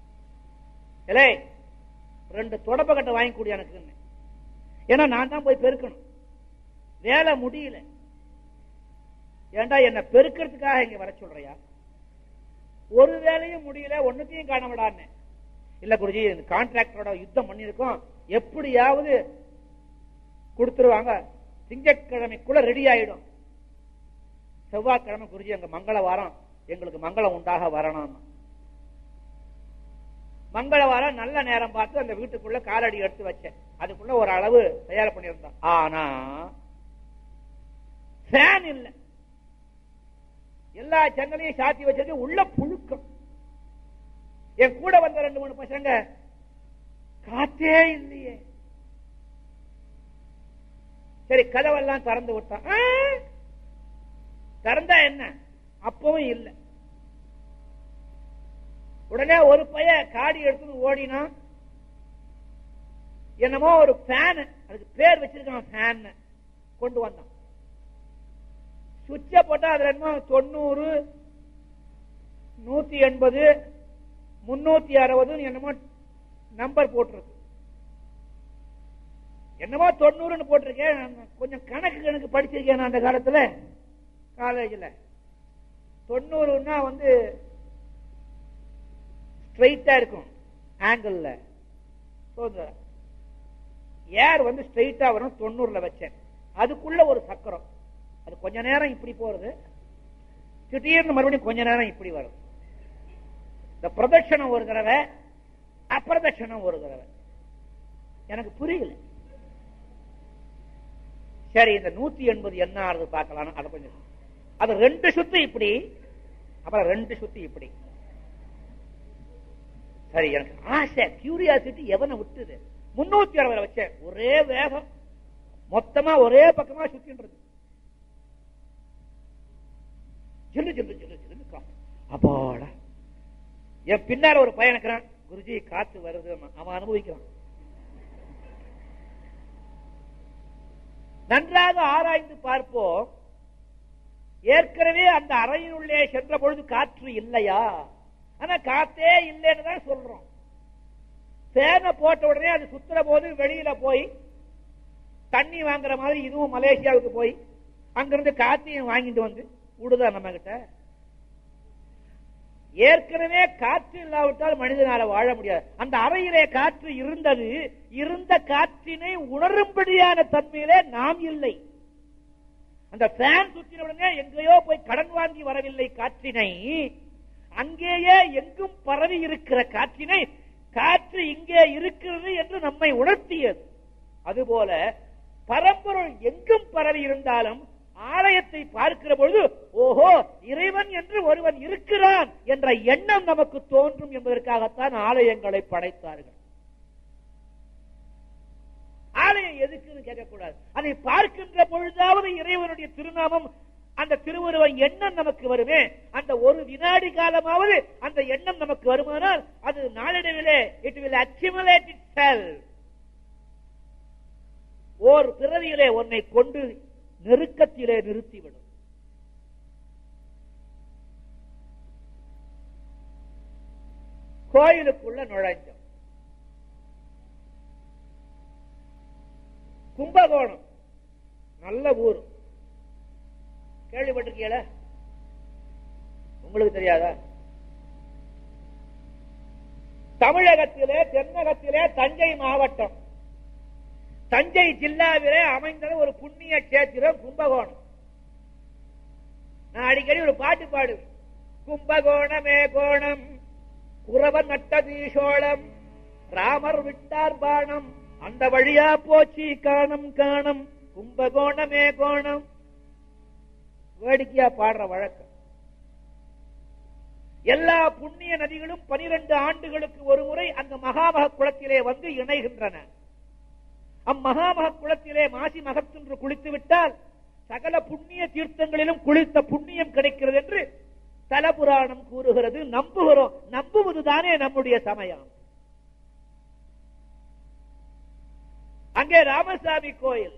2 தொடப்ப கட்டை வாங்கி கூடிய எனக்கு. ஏன்னா நான் தான் போய் பெருக்கணும், வேலை முடியல. ஏண்டா என்ன பெருக்கிறதுக்காக இங்க வர சொல்றியா? ஒரு வேலையும் முடியல, ஒன்னுத்தையும் காணப்படான்னு. இல்ல குருஜி, இந்த கான்ட்ராக்டரோட யுத்தம் பண்ணிருக்கோம், எப்படியாவது கொடுத்துருவாங்க, திங்கட்கிழமைக்குள்ள ரெடி ஆயிடும். செவ்வாய்க்கிழமை குருஜி அங்க மங்களவாரம், எங்களுக்கு மங்களம் உண்டாக வரணும். மங்களவாரம் நல்ல நேரம் பார்த்து அந்த வீட்டுக்குள்ள காலடி எடுத்து வச்சேன். அதுக்குள்ள ஒரு அளவு தயார் பண்ணியிருந்தோம். ஆனா ஃபேன் இல்ல, எல்லா ஜன்னலையும் சாத்தி வச்சிருக்கு, உள்ள புழுக்கம். என் கூட வந்த 2-3 பசங்க, காத்தே இல்லையே. சரி கதவெல்லாம் திறந்து விட்டான். திறந்தா என்ன, அப்பவும் இல்லை. உடனே ஒரு பைய காடி எடுத்து ஓடினா, என்னமோ ஒரு ஃபேன், அதுக்கு பேர் வச்சிருக்கான் ஃபேன், கொண்டு வந்தான். சுவிட்ச போட்டா அதுல என்னமோ 90, 180, 360 என்னமோ நம்பர் போட்டிருக்கு. என்னமோ 90 போட்டிருக்கேன். கொஞ்சம் கணக்கு படிச்சிருக்கேன் அந்த காலத்துல காலேஜ்ல. 90ன்னா வந்து ஸ்ட்ரைட்டா இருக்கும் ஆங்கிள், ஏர் வந்து ஸ்ட்ரைட்டா வரும். 90ல வச்சேன். அதுக்குள்ள ஒரு சக்கரம், அது கொஞ்ச நேரம் இப்படி போறது, திடீர்னு மறுபடியும் கொஞ்ச நேரம் இப்படி வரும். இந்த பிரதட்சணம் ஒரு தடவை, அப்பிரதட்சணம் ஒரு தடவை. எனக்கு புரியல. சரி இந்த 180 என்ன ஆறுது பார்க்கலாம். அதை கொஞ்சம், அது 2 சுத்து இப்படி, அப்புறம் 2 சுத்து இப்படி. சரி எனக்கு ஆசை, கியூரியாசிட்டி எவனை விட்டுது. 360 வச்சேன். ஒரே வேகம், மொத்தமா ஒரே பக்கமா சுத்தின்றது. ஜில்லு ஜில்லு ஜில்லு ஜில்லு காத்து. அப்பாடா. என் பின்னால ஒரு பையன் இருக்கிறான், குருஜி காத்து வருது, அவன் அனுபவிக்கிறான். நன்றாக ஆராய்ந்து பார்ப்போம். ஏற்கனவே அந்த அறையினுள்ளே சென்ற பொழுது காற்று இல்லையா? ஆனா காத்தே இல்லைன்னு தான் சொல்றோம். ஃபேனை போட்ட உடனே அது சுத்துற போது வெளியில போய் தண்ணி வாங்குற மாதிரி இதுவும் மலேசியாவுக்கு போய் அங்கிருந்து காத்தையும் வாங்கிட்டு வந்து விடுதா நம்ம கிட்ட. ஏற்கனவே காற்று இல்லாவிட்டால் மனிதனால வாழ முடியாது. அந்த அறையிலே காற்று இருந்தது. இருந்த காற்றினை உணரும்படியான தன்மையிலே நாம் இல்லை. அந்த ஃபேன் சுற்றின உடனே எங்கேயோ போய் கடன் வாங்கி வரவில்லை காற்றினை. அங்கேயே எங்கும் பரவி இருக்கிற காற்றினை காற்று இங்கே இருக்கிறது என்று நம்மை உணர்த்தியது. அதுபோல பரம்பொருள் எங்கும் பரவி இருந்தாலும் ஆலயத்தை பார்க்கிற பொழுது ஓஹோ இறைவன் என்று ஒருவன் இருக்கிறான் என்ற எண்ணம் நமக்கு தோன்றும் என்பதற்காகத்தான் ஆலயங்களை படைத்தார்கள். ஆலயம் எதுக்குன்னு கேட்கக்கூடாது. அதை பார்க்கின்ற பொழுதாவது இறைவனுடைய திருநாமம், அந்த திருவுருவ எண்ணம் நமக்கு வருமே. அந்த ஒரு வினாடி காலமாவது அந்த எண்ணம் நமக்கு வருமானால் அது நாளடைவிலே இட் வில் அக்யூமுலேட் இட்செல்ஃப். ஓர் பிறவியிலே உன்னை கொண்டு நெருக்கத்திலே நிறுத்திவிடும். கோயிலுக்குள்ள நுழைஞ்சோம். கும்பகோணம் நல்ல ஊர், கேள்விப்பட்டிருக்கீங்கள? உங்களுக்கு தெரியாதா? தமிழகத்திலே தென்னகத்திலே தஞ்சை மாவட்டம், தஞ்சை ஜில்லாவிலே அமைந்தது ஒரு புண்ணிய கேத்திரம் கும்பகோணம். நான் அடிக்கடி ஒரு பாட்டு பாடுவேன். கும்பகோணமே கோணம் குறவன் நட்டது சோழம் ராமர் விட்டார் பாணம் அந்த வழியா போச்சு காணம் காணம் கும்பகோணமே கோணம். வேடிக்கையா பாடுற வழக்கம். எல்லா புண்ணிய நதிகளும் 12 ஆண்டுகளுக்கு ஒரு முறை அந்த மகாமக குளத்திலே வந்து இணைகின்றன. அம்மகாமக குளத்திலே மாசி மகத்தொன்று குளித்து விட்டால் சகல புண்ணிய தீர்த்தங்களிலும் குளித்த புண்ணியம் கிடைக்கிறது என்று தலபுராணம் கூறுகிறது. நம்புகிறோம். நம்புவதுதானே நம்முடைய சமயம். அங்கே ராமசாமி கோயில்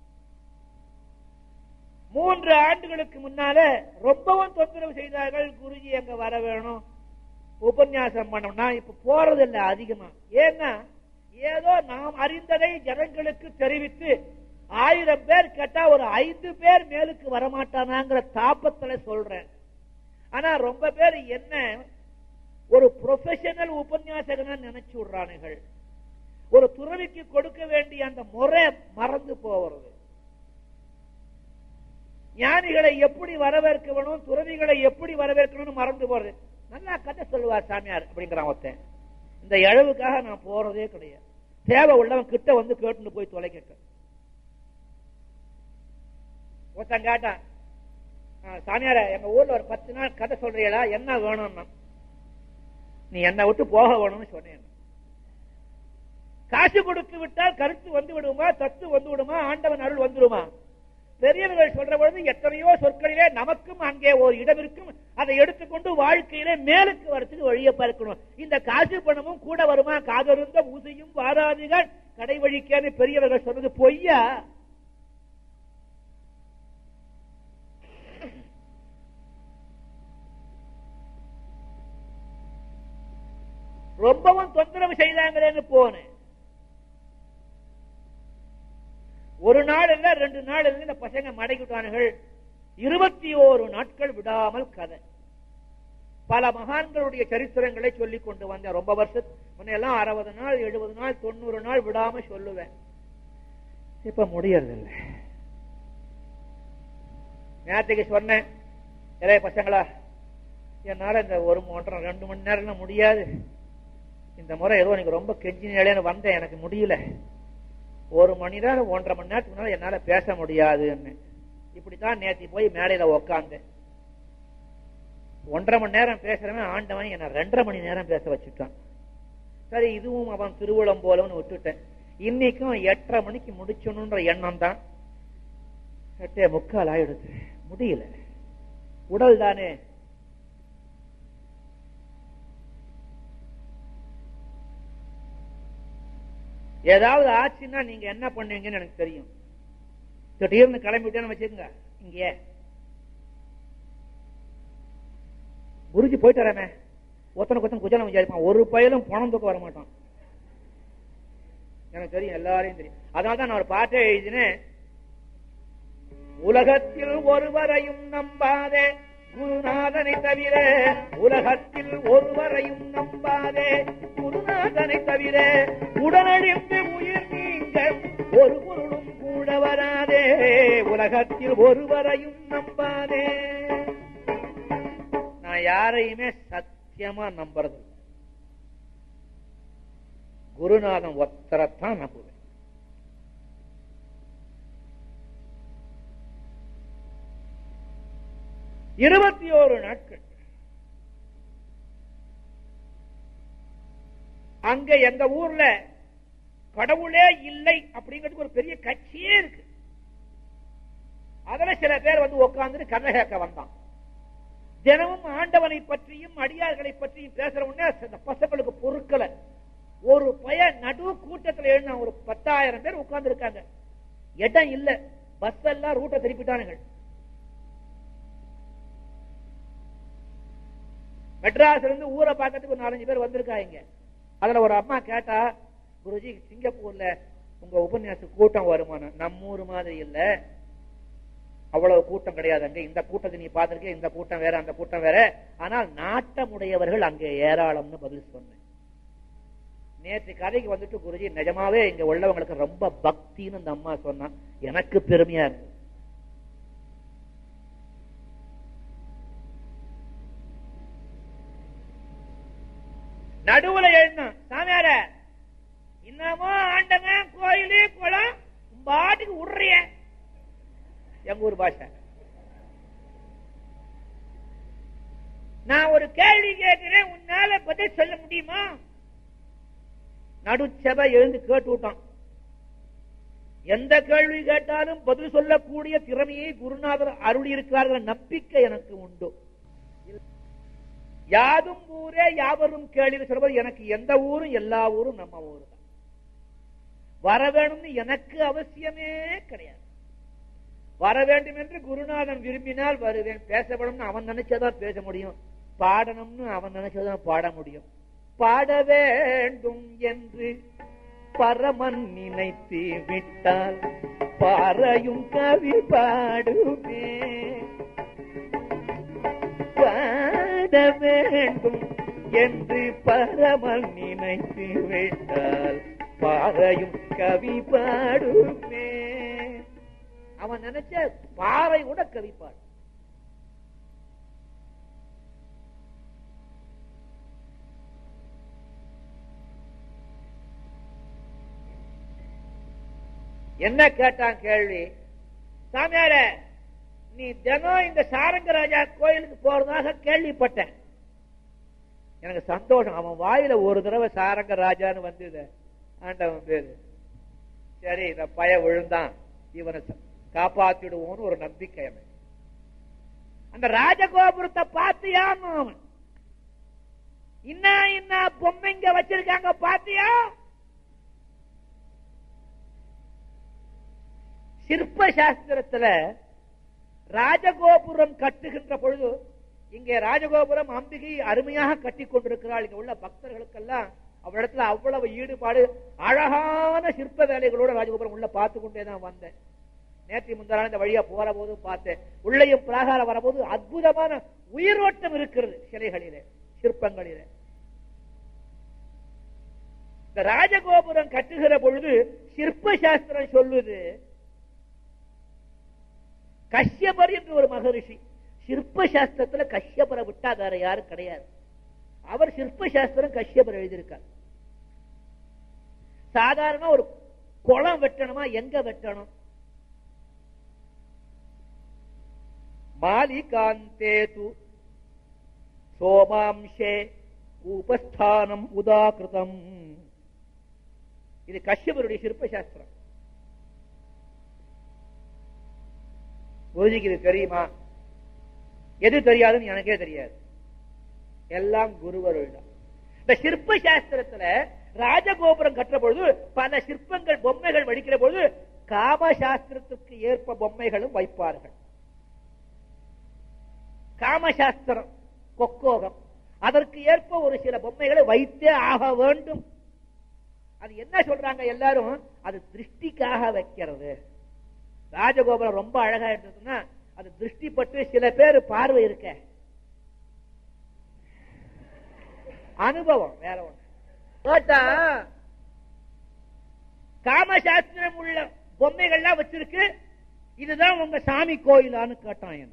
3 ஆண்டுகளுக்கு முன்னால ரொம்பவும் தொந்தரவு செய்தார்கள். குருஜி அங்க வர வேணும், உபன்யாசம் பண்ணணும்னா இப்ப போறதில்லை அதிகமா. ஏன்னா ஏதோ நாம் அறிந்ததை ஜனங்களுக்கு தெரிவித்து 1000 பேர் கேட்டா ஒரு 5 பேர் மேலுக்கு வரமாட்டானாங்கிற தாபத்துல சொல்றேன். ஆனா ரொம்ப பேர் என்ன ஒரு ப்ரொஃபஷனல் உபன்யாசகனா நினைச்சு விடுறானுகள். ஒரு துறவிக்கு கொடுக்க வேண்டிய அந்த முறை மறந்து போவது. ஞானிகளை எப்படி வரவேற்க வேணும், துறவிகளை எப்படி வரவேற்கணும்னு மறந்து போறது. நல்லா கதை சொல்லுவார் சாமியார் அப்படிங்கிறான் ஒருத்தன். இந்த இழவுக்காக நான் போறதே கிடையாது. தேவை உள்ளவன் கிட்ட வந்து கேட்டு போய் தொலைக்க. ஒருத்தன் கேட்டான், சாமியார எங்க ஊர்ல ஒரு 10 நாள் கதை சொல்றீங்களா, என்ன வேணும்னா? நீ என்னை விட்டு போக வேணும்னு சொன்னேன். காசு கொடுத்து விட்டால் கருத்து வந்து விடுமா, தத்து வந்து விடுமா, ஆண்டவன் அருள் வந்துடுமா? பெரியவர்கள் சொல்ற பொழுது எத்தனையோ சொற்களிலே நமக்கும் அங்கே ஒரு இடம் இருக்கும். அதை எடுத்துக்கொண்டு வாழ்க்கையிலே மேலுக்கு வரத்துக்கு வழியை பார்க்கணும். இந்த காசு பணமும் கூட வருமா? காதருந்த ஊசியும் வாராதிகள் கடை வழிக்கேன்னு பெரியவர்கள் சொன்னது பொய்யா? ரொம்பவும் தொந்தரவு செய்தாங்களேன்னு போனேன். ஒரு நாள் இல்ல 2 நாள் இல்ல, இந்த பசங்க மடக்கிட்டானுகள். 21 நாட்கள் விடாமல் கதை. பல மகான்களுடைய சரித்திரங்களை சொல்லிக் கொண்டு வந்தேன். ரொம்ப வருஷம் முன்னெல்லாம் 60 நாள் 70 நாள் 90 நாள் விடாம சொல்லுவேன். இப்ப முடியறதில்லை. நேற்றுக்கு சொன்னேன், இளைய பசங்களா, என்னால இந்த 1-1.5-2 மணி நேரம் முடியாது. இந்த முறை ஏதோ எனக்கு ரொம்ப கெஞ்சி நிலைன்னு வந்தேன், எனக்கு முடியல. 1 மணி நேரம் 1.5 மணி நேரத்துக்கு முன்னால என்னால பேச முடியாதுன்னு. இப்படித்தான் நேற்று போய் மேடையில உக்காந்தேன். 1.5 மணி நேரம் பேசுறவன் ஆண்டவன் என்ன 2.5 மணி நேரம் பேச வச்சுட்டான். சரி, இதுவும் அவன் திருவுளம் போலன்னு விட்டுட்டேன். இன்னைக்கும் 8:30 மணிக்கு முடிச்சணும்ன்ற எண்ணம் தான். 8:45 ஆயிடுது, முடியல. உடல் தானே. ஏதாவது ஆச்சுன்னா நீங்க என்ன பண்ணுவீங்கன்னு எனக்கு தெரியும். திடீர்னு கிளம்பிட்டேன்னு வச்சுக்கோங்க, இங்கே குருஜி போயிட்டு வரமே, ஒருத்தனுக்கு குஜலம் விசாரிப்பான், ஒரு பயிலும் பணம் தூக்க வர மாட்டான். எனக்கு தெரியும், எல்லாரையும் தெரியும். அதனாலதான் நான் ஒரு பாட்டே எழுதினேன். உலகத்தில் ஒருவரையும் நம்பாதே குருநாதனை தவிர, உலகத்தில் ஒருவரையும் நம்பாதே குருநாதனை தவிர, உடனழிந்து உயிர் நீங்க ஒரு பொருளும் கூட வராதே, உலகத்தில் ஒருவரையும் நம்பாதே. நான் யாரையுமே சத்தியமா நம்புறது, குருநாதன் ஒத்தரத்தான் நம்புவேன். இருபத்தி 21 நாட்கள் அங்க எங்க ஊர்ல கடவுளே இல்லை அப்படிங்கிறதுக்கு ஒரு பெரிய கட்சியே இருக்கு. அதுல சில பேர் வந்து உட்கார்ந்து கதை கேட்க வந்தான். தினமும் ஆண்டவனை பற்றியும் அடியார்களை பற்றியும் பேசுற உடனே அந்த பசங்களுக்கு பொருட்களை ஒரு நடு கூட்டத்தில் எழுதின ஒரு 10,000 பேர் உட்கார்ந்து இருக்காங்க. இடம் இல்ல, பஸ் எல்லாம் ரூட்டை திருப்பிட்டானுங்க. மெட்ராஸ்ல இருந்து ஊரை பார்க்கறதுக்கு ஒரு 4-5 பேர் வந்திருக்காங்க. அதுல ஒரு அம்மா கேட்டா, குருஜி சிங்கப்பூர்ல உங்க உபன்யாச கூட்டம் வருமான? நம்ம ஊர் மாதிரி இல்ல, அவ்வளவு கூட்டம் கிடையாது அங்க. இந்த கூட்டத்தை நீ பார்த்திருக்க, இந்த கூட்டம் வேற அந்த கூட்டம் வேற, ஆனால் நாட்டமுடையவர்கள் அங்கே ஏராளம்னு பதில் சொன்னேன். நேற்று கதைக்கு வந்துட்டு குருஜி நிஜமாவே இங்க உள்ளவங்களுக்கு ரொம்ப பக்தின்னு அந்த அம்மா சொன்னா எனக்கு பெருமையா இருக்கு. நடுவுல எழுந்தான், சாமியார இன்னமும் ஆண்டவன் கோயிலு குளம் பாட்டுக்கு விடுறிய, எங்க ஊர் பாஷை. நான் ஒரு கேள்வி கேட்கிறேன், உன்னால பதில் சொல்ல முடியுமா? நடுச்சபை எழுந்து கேட்டு விட்டான். எந்த கேள்வி கேட்டாலும் பதில் சொல்லக்கூடிய திறமையை குருநாதர் அருளி இருக்கிறார்கள் நம்பிக்கை எனக்கு உண்டு. யாதும் ஊரே யாவரும் கேள்வி சொல்வது எனக்கு எந்த ஊரும் எல்லா ஊரும் நம்ம ஊரு தான். வர வேணும்னு எனக்கு அவசியமே கிடையாது. வர வேண்டும் என்று குருநாதன் விரும்பினால் வருவேன். பேச வேணும்னு அவன் நினைச்சதான் பேச முடியும், பாடணும்னு அவன் நினைச்சதான் பாட முடியும். பாட வேண்டும் என்று பரமன் நினைத்து விட்டால் பாறையும் கவி பாடுமே. பாட வேண்டும் என்று பரமன் நினைத்து விட்டால் பாறையும் கவி பாடுமே. அவன் நினைச்ச பாறை கூட கவி பாடு. என்ன கேட்டான் கேள்வி? சாமியார, நீ தினம் இந்த சாரங்கராஜா கோயிலுக்கு போறதாக கேள்விப்பட்டேன். எனக்கு சந்தோஷம். அவன் வாயில ஒரு தடவை சாரங்கராஜான்னு வந்தது, ஆண்டவன் பேரு. சரி, இந்த பய விழுந்தான், இவனை காப்பாத்திடுவோன்னு ஒரு நம்பிக்கை. அவன் அந்த ராஜகோபுரத்தை பார்த்தியான்னு அவன் இன்ன பொம்மைங்க வச்சிருக்காங்க பாத்தியா? சிற்ப சாஸ்திரத்துல ராஜகோபுரம் கட்டுகின்ற பொழுது, இங்கே ராஜகோபுரம் அம்பிகை அருமையாக கட்டி கொண்டிருக்கிறாள். இங்க உள்ள பக்தர்களுக்கெல்லாம் அவரிடத்துல அவ்வளவு ஈடுபாடு. அழகான சிற்ப வேலைகளோட ராஜகோபுரம் உள்ள பார்த்து கொண்டேதான் வந்தேன். நேற்று முந்தான இந்த வழியா போற போது பார்த்தேன். உள்ளேயும் பிராகாரம் வரபோது அற்புதமான உயிரோட்டம் இருக்கிறது சிலைகளிலே, சிற்பங்களிலே. இந்த ராஜகோபுரம் கட்டுகிற பொழுது சிற்ப சாஸ்திரம் சொல்லுது, கஷ்யபர் என்று ஒரு மகரிஷி, சிற்ப சாஸ்திரத்துல கஷ்யபரை விட்டா வேற யாரும் கிடையாது. அவர் சிற்ப சாஸ்திரம் கஷ்யபர் எழுதியிருக்கார். சாதாரண ஒரு குளம் வெட்டணுமா, எங்க வெட்டணும்? மாலிகாந்தேது சோமாம்சே உபஸ்தானம் உதாகிருதம். இது கஷ்யபருடைய சிற்ப சாஸ்திரம். குருஜிக்கு இது தெரியுமா? எது தெரியாதுன்னு எனக்கே தெரியாது, எல்லாம் குருவருள் தான். இந்த சிற்ப சாஸ்திரத்துல ராஜகோபுரம் கட்டுற பொழுது பல சிற்பங்கள் பொம்மைகள் வடிக்கிற பொழுது காமசாஸ்திரத்துக்கு ஏற்ப பொம்மைகளும் வைப்பார்கள். காமசாஸ்திரம் கொக்கோகம், அதற்கு ஏற்ப ஒரு சில பொம்மைகளை வைத்தே ஆக வேண்டும். அது என்ன சொல்றாங்க எல்லாரும்? அது திருஷ்டிக்காக வைக்கிறது. ராஜகோபுரம் ரொம்ப அழகா இருந்ததுன்னா அது திருஷ்டிப்பட்டு சில பேர் பார்வை இருக்க அனுபவம் வேற ஒண்ணு கேட்டா காமசாஸ்திரம் உள்ள பொம்மைகள்லாம் வச்சிருக்கு, இதுதான் உங்க சாமி கோயிலான்னு கேட்டான். என்ன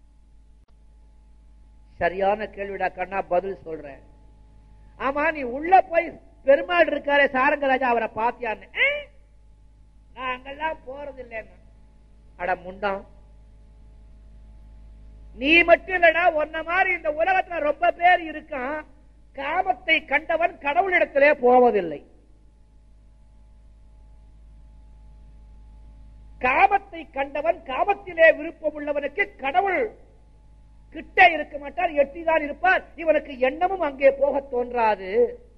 சரியான கேள்விடா கண்ணா, பதில் சொல்றேன். ஆமா, நீ உள்ள போய் பெருமாள் இருக்காரு சாரங்கராஜா, அவரை பாத்தியான்னு. நான் அங்கெல்லாம் போறது இல்லைன்னு. அட முண்டாம், நீ மட்டும் இல்லடா, உன்ன மாதிரி இந்த உலகத்துல ரொம்ப பேர் இருக்கான். காமத்தை கண்டவன் கடவுளிடத்திலே போவதில்லை. காமத்தை கண்டவன், காமத்திலே விருப்பம் உள்ளவனுக்கு கடவுள் கிட்ட இருக்க மாட்டார், எட்டிதான் இருப்பார். இவனுக்கு எண்ணமும் அங்கே போக தோன்றாது.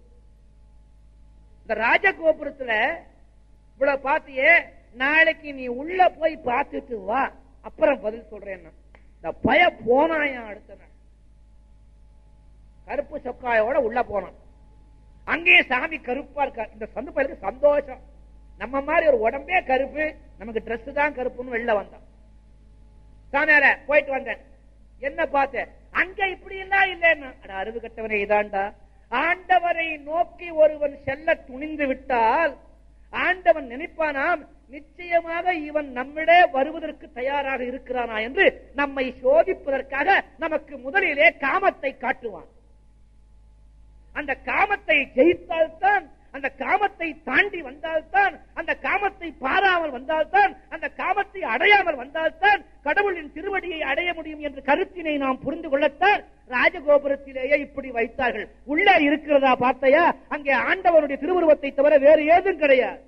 இந்த ராஜகோபுரத்துல இவ்வளவு பாத்தியே, நாளைக்கு நீ உள்ள போய் பார்த்துட்டு வா, அப்புறம் பதில் சொல்றேன். இந்த பய போனாயா அடுத்த நாள் கருப்பு சொக்காயோட உள்ள போனான். அங்கேயே சாமி கருப்பா இருக்கார். இந்த சந்து பயலுக்கு சந்தோஷம், நம்ம மாதிரி ஒரு உடம்பே கருப்பு, நமக்கு ட்ரெஸ் தான் கருப்புன்னு வெளில வந்தான். சாமியார போயிட்டு வந்தேன், என்ன பார்த்தேன்? அங்க இப்படி எல்லாம் இல்லைன்னா, அறிவு கட்டவனை இதாண்டா. ஆண்டவரை நோக்கி ஒருவன் செல்ல துணிந்து விட்டால் ஆண்டவன் நினைப்பானாம், நிச்சயமாக இவன் நம்மிட வருவதற்கு தயாராக இருக்கிறானா என்று நம்மை சோதிப்பதற்காக நமக்கு முதலிலே காமத்தை காட்டுவான். அந்த காமத்தை ஜெயித்தால்தான், அந்த காமத்தை தாண்டி வந்தால்தான், அந்த காமத்தை பாராமல் வந்தால்தான், அந்த காமத்தை அடையாமல் வந்தால்தான் கடவுளின் திருவடியை அடைய முடியும் என்ற கருத்தினை நாம் புரிந்து கொள்ளத்தான் ராஜகோபுரத்திலேயே இப்படி வைத்தார்கள். உள்ளே இருக்கிறதா பார்த்தையா? அங்கே ஆண்டவனுடைய திருவுருவத்தை தவிர வேறு ஏதும் கிடையாது.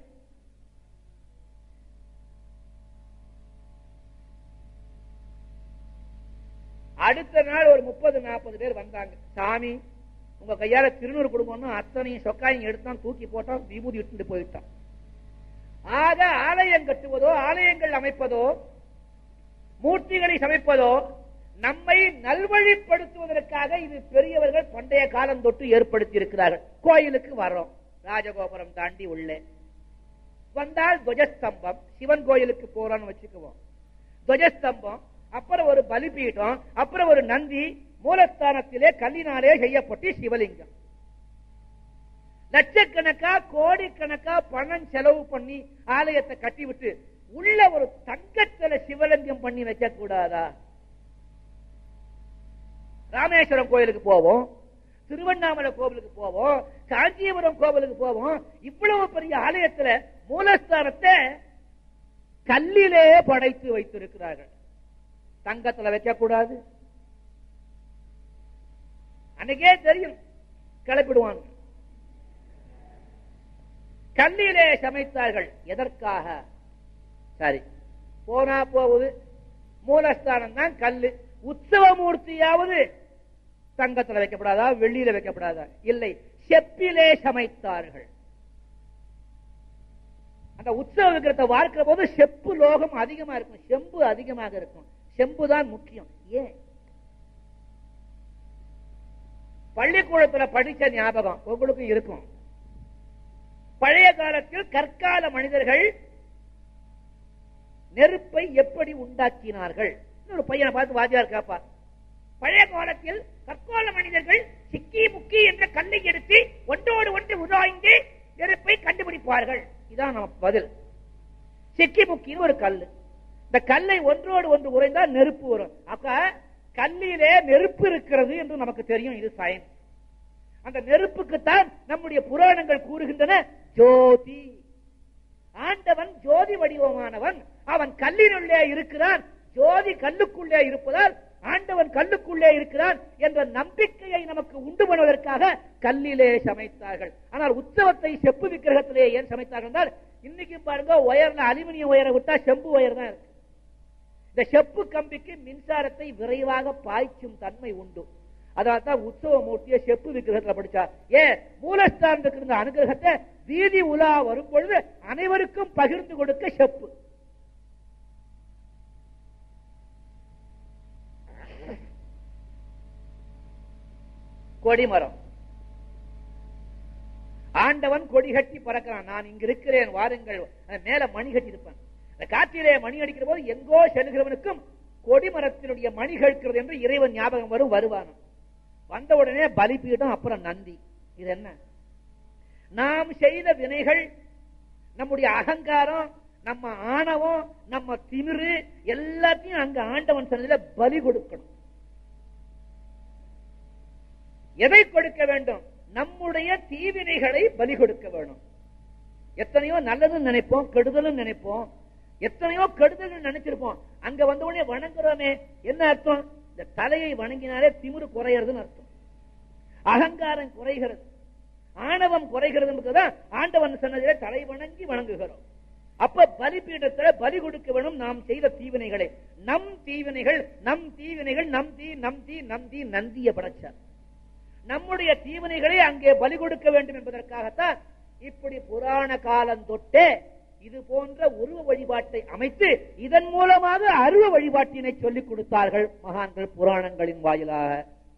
அடுத்த நாள் ஒரு 30-40 பேர் வந்தாங்க. சாமி, உங்க கையால திருநூறு கொடுக்கணும், அத்தனையும் சொக்காயும் எடுத்தான், தூக்கி போட்டான், விபூதி விட்டு போயிட்டான். ஆக ஆலயம் கட்டுவதோ, ஆலயங்கள் அமைப்பதோ, மூர்த்திகளை சமைப்பதோ நம்மை நல்வழிப்படுத்துவதற்காக இது பெரியவர்கள் பண்டைய காலம் தொட்டு ஏற்படுத்தி இருக்கிறார்கள். கோயிலுக்கு வர்றோம், ராஜகோபுரம் தாண்டி உள்ளே வந்தால் துவஜஸ்தம்பம், சிவன் கோயிலுக்கு போறோம்னு வச்சுக்குவோம். துவஜஸ்தம்பம், அப்புறம் ஒரு பலிபீடம், அப்புறம் ஒரு நந்தி, மூலஸ்தானத்திலே கல்லினாலே செய்யப்பட்டு சிவலிங்கம். லட்சக்கணக்கா கோடிக்கணக்கா பணம் செலவு பண்ணி ஆலயத்தை கட்டிவிட்டு உள்ள ஒரு தங்கத்தில சிவலிங்கம் பண்ணி வைக்க கூடாதா? ராமேஸ்வரம் கோயிலுக்கு போவோம், திருவண்ணாமலை கோவிலுக்கு போவோம், காஞ்சிபுரம் கோவிலுக்கு போவோம். இவ்வளவு பெரிய ஆலயத்துல மூலஸ்தானத்தை கல்லிலே படைத்து வைத்திருக்கிறார்கள். தங்கத்துல வைக்க கூடாது. அன்னைக்கே தெரியும், கிளப்பிடுவாங்க. கல்லிலே சமைத்தார்கள். எதற்காக? சரி, போனா போகுது, மூலஸ்தானம் தான் கல்லு. உற்சவ மூர்த்தியாவது தங்கத்துல வைக்கப்படாதா, வெள்ளியில வைக்கப்படாதா? இல்லை, செப்பிலே சமைத்தார்கள். அந்த உற்சவ விக்கிரத்தை வார்க்கிற போது செப்பு லோகம் அதிகமா இருக்கும், செம்பு அதிகமாக இருக்கும். செம்புதான் முக்கியம். ஏன்? பள்ளிக்கூடத்துல படிச்ச ஞாபகம் உங்களுக்கு இருக்கும். பழைய காலத்தில் கற்கால மனிதர்கள் நெருப்பை எப்படி உண்டாக்கினார்கள்? ஒரு பையனை பார்த்து வாத்தியார் கேட்பார், பழைய காலத்தில் கற்கால மனிதர்கள் சிக்கி முக்கி என்ற கல்லை எடுத்து ஒன்றோடு ஒன்று உராய்ந்து நெருப்பை கண்டுபிடிப்பார்கள். இதான் நம்ம பதில். சிக்கி முக்கின்னு ஒரு கல்லு, இந்த கல்லை ஒன்றோடு ஒன்று உறைந்தால் நெருப்பு வரும். அப்ப கல்லிலே நெருப்பு இருக்கிறது என்று நமக்கு தெரியும். இது சயின்ஸ். அந்த நெருப்புக்குத்தான் நம்முடைய புராணங்கள் கூறுகின்றன ஜோதி. ஆண்டவன் ஜோதி வடிவமானவன், அவன் கல்லினுள்ளே இருக்கிறான். ஜோதி கல்லுக்குள்ளே இருப்பதால் ஆண்டவன் கல்லுக்குள்ளே இருக்கிறான் என்ற நம்பிக்கையை நமக்கு உண்டு பண்ணுவதற்காக கல்லிலே சமைத்தார்கள். ஆனால் உற்சவத்தை செப்பு விக்கிரகத்திலே ஏன் சமைத்தார்கள் என்றால், இன்னைக்கு பாருங்க, ஒயர்ல அலுமினியம் ஒயரை விட்டா செம்பு ஒயர் தான் இருக்கு. இந்த செப்பு கம்பிக்கு மின்சாரத்தை விரைவாக பாய்ச்சும் தன்மை உண்டு. அதனால்தான் உற்சவ மூர்த்தியை செப்பு விக்கிரகத்தில் படிச்சார். ஏன்? மூலஸ்தானத்துக்கு இருந்த அனுகிரகத்தை வீதி உலா வரும் பொழுது அனைவருக்கும் பகிர்ந்து கொடுக்க செப்பு. கொடிமரம், ஆண்டவன் கொடி கட்டி பறக்கிறான். நான் இங்க இருக்கிறேன் வாருங்கள், மேல மணி கட்டி இருப்பேன். இந்த காற்றிலே மணி அடிக்கிற போது எங்கோ செல்கிறவனுக்கும் கொடிமரத்தினுடைய மணி கேட்கிறது என்று இறைவன் ஞாபகம் வருவான். வந்த உடனே பலிபீடம், அப்புறம் நந்தி. இது என்ன? நாம் செய்த வினைகள், நம்முடைய அகங்காரம், நம்ம ஆணவம், நம்ம திமிரு எல்லாத்தையும் அங்க ஆண்டவன் சன்னதியில பலி கொடுக்கணும். எதை கொடுக்க வேண்டும்? நம்முடைய தீவினைகளை பலி கொடுக்க வேண்டும். எத்தனையோ நல்லதுன்னு நினைப்போம், கெடுதலும் நினைப்போம். எத்தனையோ கெடுதல் நினைச்சிருப்போம். அங்க வந்த உடனே வணங்குறோமே, என்ன அர்த்தம்? இந்த தலையை வணங்கினாலே திமிரு குறையறதுன்னு அர்த்தம். அகங்காரம் குறைகிறது, ஆணவம் குறைகிறது. ஆண்டவன் சன்னதியிலே தலை வணங்கி வணங்குகிறோம். அப்ப பலிபீடத்துல பலி கொடுக்க வேணும் நாம் செய்த தீவினைகளை. நம் தீவினைகள், நம் தீவினைகள், நம் தீ நம் தீ நம் தீ நந்திய படைச்சார். நம்முடைய தீவினைகளை அங்கே பலி கொடுக்க வேண்டும் என்பதற்காகத்தான் இப்படி புராண காலம் தொட்டே இது போன்ற உருவ வழிபாட்டை அமைத்து இதன் மூலமாக அருவ வழிபாட்டினை சொல்லிக் கொடுத்தார்கள் மகான்கள் புராணங்களின் வாயிலாக.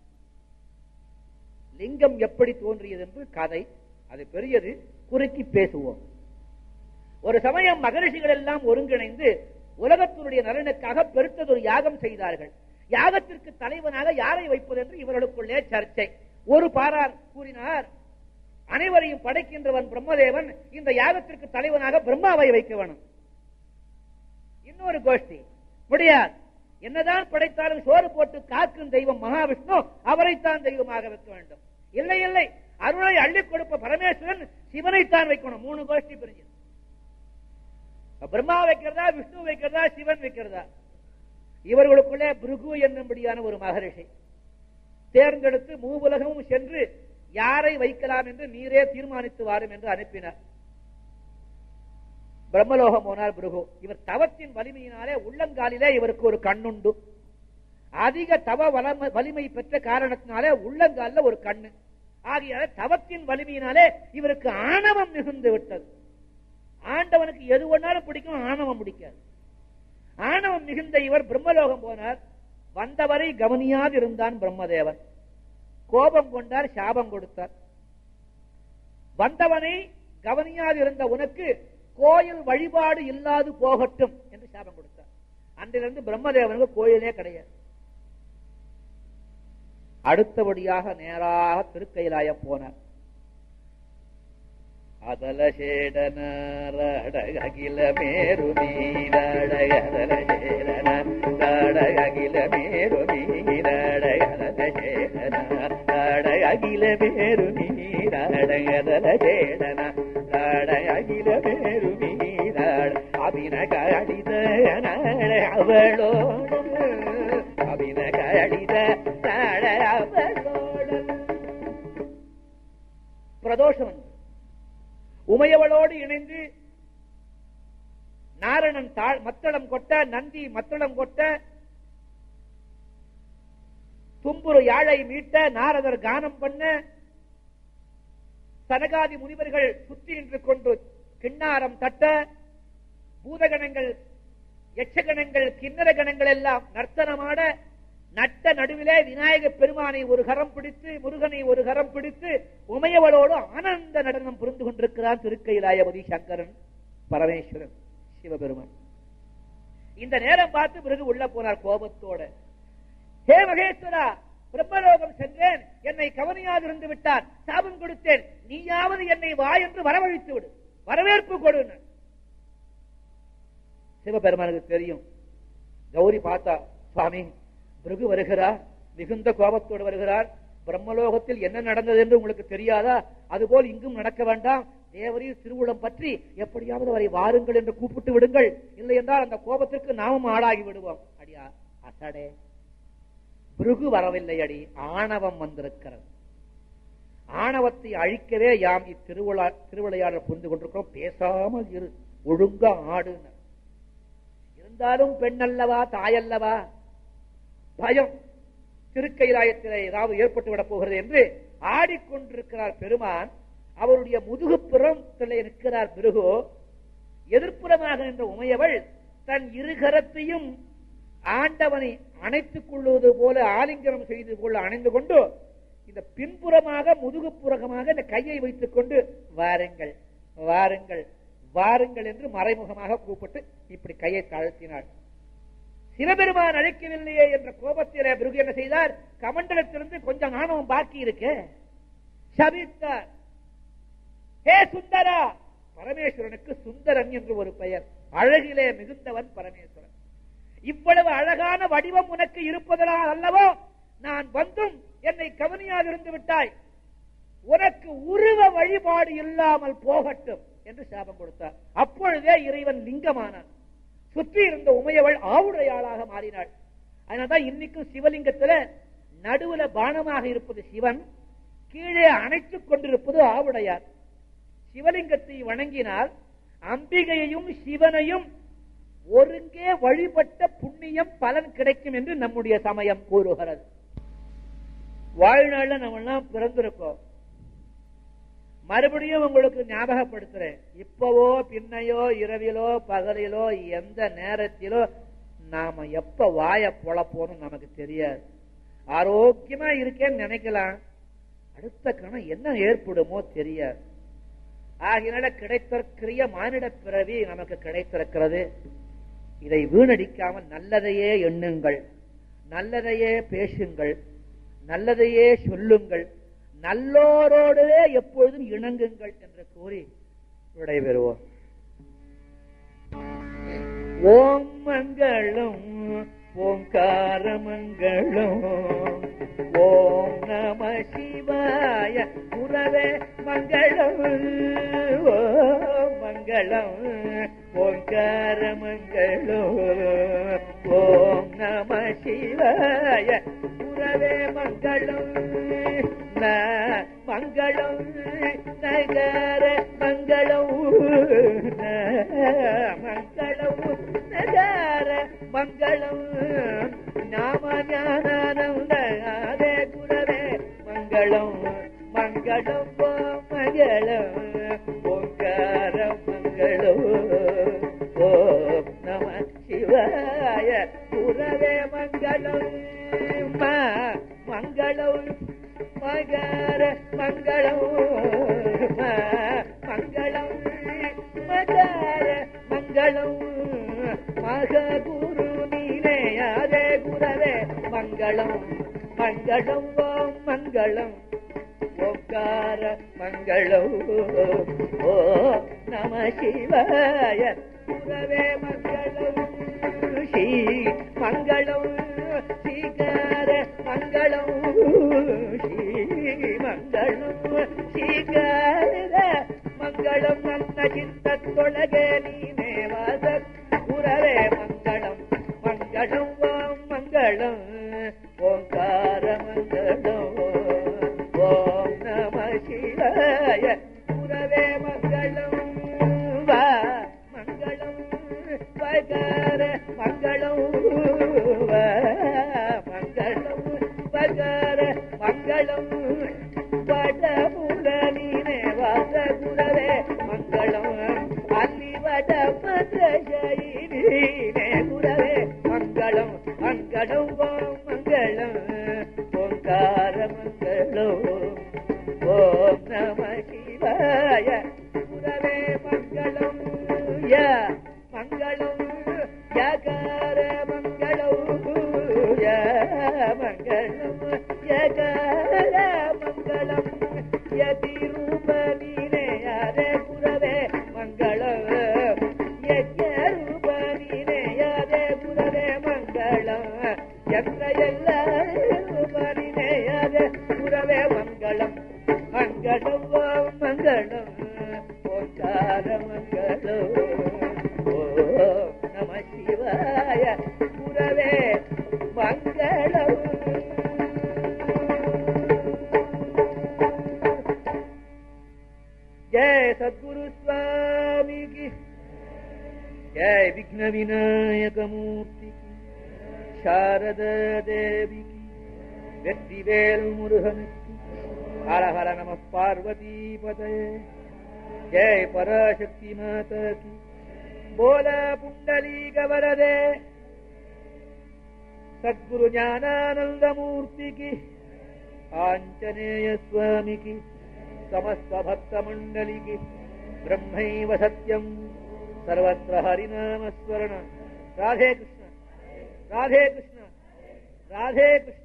லிங்கம் எப்படி தோன்றியது என்று கதை, அது பெரியது, குறுக்கி பேசுவோம். ஒரு சமயம் மகரிஷிகள் எல்லாம் ஒருங்கிணைந்து உலகத்தினுடைய நலனுக்காக பெருத்ததொரு யாகம் செய்தார்கள். யாகத்திற்கு தலைவனாக யாரை வைப்பது என்று இவர்களுக்குள்ளே சர்ச்சை. ஒரு பாரார் கூறினார், அனைவரையும் படைக்கின்றவன் பிரம்மதேவன், இந்த யாகத்திற்கு தலைவனாக பிரம்மாவை வைக்க வேணும். இன்னொரு கோஷ்டி, முடியாது, என்னதான் படைத்தாலும் சோறு போட்டு காக்கும் தெய்வம் மகாவிஷ்ணு, அவரைத்தான் தெய்வமாக வைக்க வேண்டும். இல்லை இல்லை, அருளை அள்ளிக் கொடுப்ப பரமேஸ்வரன், சிவனைத்தான் வைக்கணும். 3 கோஷ்டி பிரிஞ்சு. பிரம்மா வைக்கிறதா, விஷ்ணு வைக்கிறதா, சிவன் வைக்கிறதா? இவர்களுக்குள்ளே பிருகு என்னும்படியான ஒரு மகரிஷி தேர்ந்தெடுத்து மூவுலகமும் சென்று யாரை வைக்கலாம் என்று நீரே தீர்மானித்து வாரும் என்று அனுப்பினார். பிரம்மலோகம் போனார் பிருகு. இவர் தவத்தின் வலிமையினாலே உள்ளங்காலிலே இவருக்கு ஒரு கண்ணுண்டு. அதிக தவ வலிமை பெற்ற காரணத்தினாலே உள்ளங்காலில் ஒரு கண்ணு. ஆகிய தவத்தின் வலிமையினாலே இவருக்கு ஆணவம் மிகுந்து விட்டது. ஆண்டவனுக்கு எது ஒன்றாலும் பிடிக்கும், ஆணவம் பிடிக்காது. ஆணவம் மிகுந்த இவர் பிரம்மலோகம் போனார். வந்தவரை கவனியாது இருந்தான் பிரம்மதேவன். கோபம் கொண்டார், சாபம் கொடுத்தார். வந்தவனை கவனியாது இருந்த உனக்கு கோயில் வழிபாடு இல்லாது போகட்டும் என்று சாபம் கொடுத்தார். அன்றிலிருந்து பிரம்மதேவனுக்கு கோயிலே கிடையாது. அடுத்தபடியாக நேராக திருக்கைலாயம் போனார். அதலசேடன அகில மேரு மீரடகதல சேடன அகில மேரு மீரடகதல அகில மேரு மீரடகதல சேடன அகில மேரு மீரட அபின கடித அவளோடு அபின கடித அவளோடு பிரதோஷம் உமையவளோடு இணைந்து நாரணன் மத்தளம் கொட்ட, நந்தி மத்தளம் கொட்ட, தும்புரு யாழை மீட்ட, நாரதர் கானம் பண்ண, சனகாதி முனிவர்கள் சுற்றி நின்று கொண்டு கிண்ணாரம் தட்ட, பூதகணங்கள், யட்சகணங்கள், கிண்ணற கணங்கள் எல்லாம் நர்த்தனமாட, நட்ட நடுவிலே விநாயக பெருமானை ஒரு கரம் பிடித்து, முருகனை ஒரு கரம் பிடித்து, உமையவளோடு ஆனந்த நடனம் புரிந்து கொண்டிருக்கிறான் திருக்கைலாயபதி சங்கரன் பரமேஸ்வரன் சிவபெருமான். இந்த நேரம் பார்த்து பிறகு உள்ள போனார் கோபத்தோட. ஹே மகேஸ்வரா, பிரம்மலோகம் சென்றேன், என்னை கவனியாது இருந்து விட்டார், சாபம் கொடுத்தேன், நீயாவது என்னை வா என்று வரவழைத்து விடு, வரவேற்பு கொடு. சிவபெருமானுக்கு தெரியும். கௌரி பார்த்தா, சுவாமி பிருகு வருகிறார், மிகுந்த கோபத்தோடு வருகிறார், பிரம்மலோகத்தில் என்ன நடந்தது என்று உங்களுக்கு தெரியாதா? அதுபோல் இங்கும் நடக்க வேண்டாம். தேவரீர் திருவுளம் பற்றி எப்படியாவது அவரை வாருங்கள் என்று கூப்பிட்டு விடுங்கள், இல்லை என்றால் அந்த கோபத்திற்கு நாமும் ஆளாகி விடுவோம். அடியா அசடே, பிருகு வரவில்லை அடி, ஆணவம் வந்திருக்கிறது. ஆணவத்தை அழிக்கவே யாம் திருவிளையாடல் புரிந்து கொண்டிருக்கிறோம். பேசாமல் இரு, ஒழுங்கா ஆடு. இருந்தாலும் பெண் அல்லவா, தாயல்லவா, பயம் திருக்கைலாயத்தில் ஏதாவது ஏற்பட்டுவிடப் போகிறது என்று ஆடிக்கொண்டிருக்கிறார் பெருமான். அவருடைய முதுகுப்புறத்திலே நிற்கிறார் பிருகு. எதிர்ப்புறமாக நின்ற உமையவள் தன் இருகரத்தையும் ஆண்டவனை அணைத்துக் கொள்வது போல, ஆலிங்கனம் செய்து போல அணைந்து கொண்டு, இந்த பின்புறமாக முதுகுப்புறமாக இந்த கையை வைத்துக் கொண்டு, வாருங்கள் வாருங்கள் வாருங்கள் என்று மறைமுகமாக கூப்பிட்டு இப்படி கையை தாழ்த்தினாள். சிவபெருமான் அழைக்கவில்லையே என்ற கோபத்திலே பிருகு என்ன செய்தார்? கமண்டலத்திலிருந்து கொஞ்சம் ஆணவம் பாக்கி இருக்கு, சபித்தார். ஹே சுந்தரா! பரமேஸ்வரனுக்கு சுந்தரன் என்று ஒரு பெயர். அழகிலே மிகுந்தவன் பரமேஸ்வரன். இவ்வளவு அழகான வடிவம் உனக்கு இருப்பதனால் அல்லவோ நான் வந்தும் என்னை கவனியாதிருந்து விட்டாய். உனக்கு உருவ வழிபாடு இல்லாமல் போகட்டும் என்று சாபம் கொடுத்தார். அப்பொழுதே இறைவன் லிங்கமானான். சுற்றி இருந்த உமையவள் ஆவுடையாளாக மாறினாள். அதனால்தான் இன்னைக்கும் சிவலிங்கத்துல நடுவுல பானமாக இருப்பது சிவன், கீழே அணைத்துக் கொண்டிருப்பது ஆவுடையார். சிவலிங்கத்தை வணங்கினால் அம்பிகையையும் சிவனையும் ஒருங்கே வழிபட்ட புண்ணியம் பலன் கிடைக்கும் என்று நம்முடைய சமயம் கூறுகிறது. வாழ்நாள்ல நம்ம எல்லாம் பிறந்திருக்கோம். மறுபடியும் உங்களுக்கு ஞாபகப்படுத்துறேன், இப்பவோ பின்னையோ இரவிலோ பகலிலோ எந்த நேரத்திலோ நாம எப்ப வாய பொழப்போன்னு நமக்கு தெரியாது. ஆரோக்கியமா இருக்கேன்னு நினைக்கலாம், அடுத்த கணம் என்ன ஏற்படுமோ தெரியாது. ஆகினால கிடைத்திருக்கிற மானிட பிறவி நமக்கு கிடைத்திருக்கிறது. இதை வீணடிக்காமல் நல்லதையே எண்ணுங்கள், நல்லதையே பேசுங்கள், நல்லதையே சொல்லுங்கள், நல்லோரோடு எப்பொழுதும் இணங்குங்கள் என்று கூறி விடைபெறுவோம். ஓம் மங்களம் ஓங்கார மங்களம், ஓம் நம சிவாய குரவே மங்களம், ஓம் மங்களம் ஓங்கார மங்களம், ஓம் நம சிவாய குரவே மங்களம், மங்களம் நகர மங்களம், மங்களம் நகர மங்களம், நாம ஞானானந்த ஆதே குரவே மங்களம், மங்களம் மங்களம் ஓங்கார மங்களம், ஓம் நம சிவாய குரவே மங்களம், மங்களம் மகர மங்களம், மங்களம் மகர மங்களம், மககுரு நீனே குரவே மங்களம், மங்களம் ஓம் மங்களம் ஓங்கார மங்களம், ஓம் நம சிவாய குரவே மங்களம், ஸ்ரீ மங்களம் ஸ்ரீகார மங்களம், ஸ்ரீ மங்களம் ஸ்ரீகார மங்களம், நன்ன சித்தத்தொழகே நீனே வாச குரவே மங்களம், மங்களம் ஓம் மங்களம் ஓங்கார மங்களம், ஓம் நம சிவாய குரவே மங்களம், வா மங்களம் வகார மங்களம், வா மங்களம் வகார மங்களம், வடமுல நீனே வாச குரவே மங்களம், அல்லி வட மதீனே குரவே மங்களம், மங்களம் ஓம் மங்களம் ஓங்கார மங்களம், ஓம் நம சிவாய குரவே மங்களம், யா மங்களம் யகார மங்களம், யா மங்களம் யகார மங்களம், யதி ரூப நீனே யாரே குரவே மங்களம், யஜ்ஞ ரூப நீனே யாரே குரவே மங்களம், என்ற எல்லா ரூப நீனே யாரே குரவே மங்களம், மங்களம் ஓம் மங்களம் ஓங்கார மங்களம், ஓம் நம சிவாய குரவே மங்களம். जय सद्गुरु स्वामी की जय, विघ्न विनायक मूर्ति की, शारदा देवी की, வெற்றிவேல் முருகனுக்கு हर हर नमः पार्वती पतये, जय पराशक्ति माता की, बोला पुंडलीक वरदे, सद्गुरु ज्ञानानंद मूर्ति की, आंजनेय स्वामी की, समस्त भक्त मंडली की, பிரம்மைவ சத்யம் சர்வத்ர ஹரிநாமஸ்மரண. ராதே கிருஷ்ண, ராதே கிருஷ்ண, ராதே கிருஷ்ண.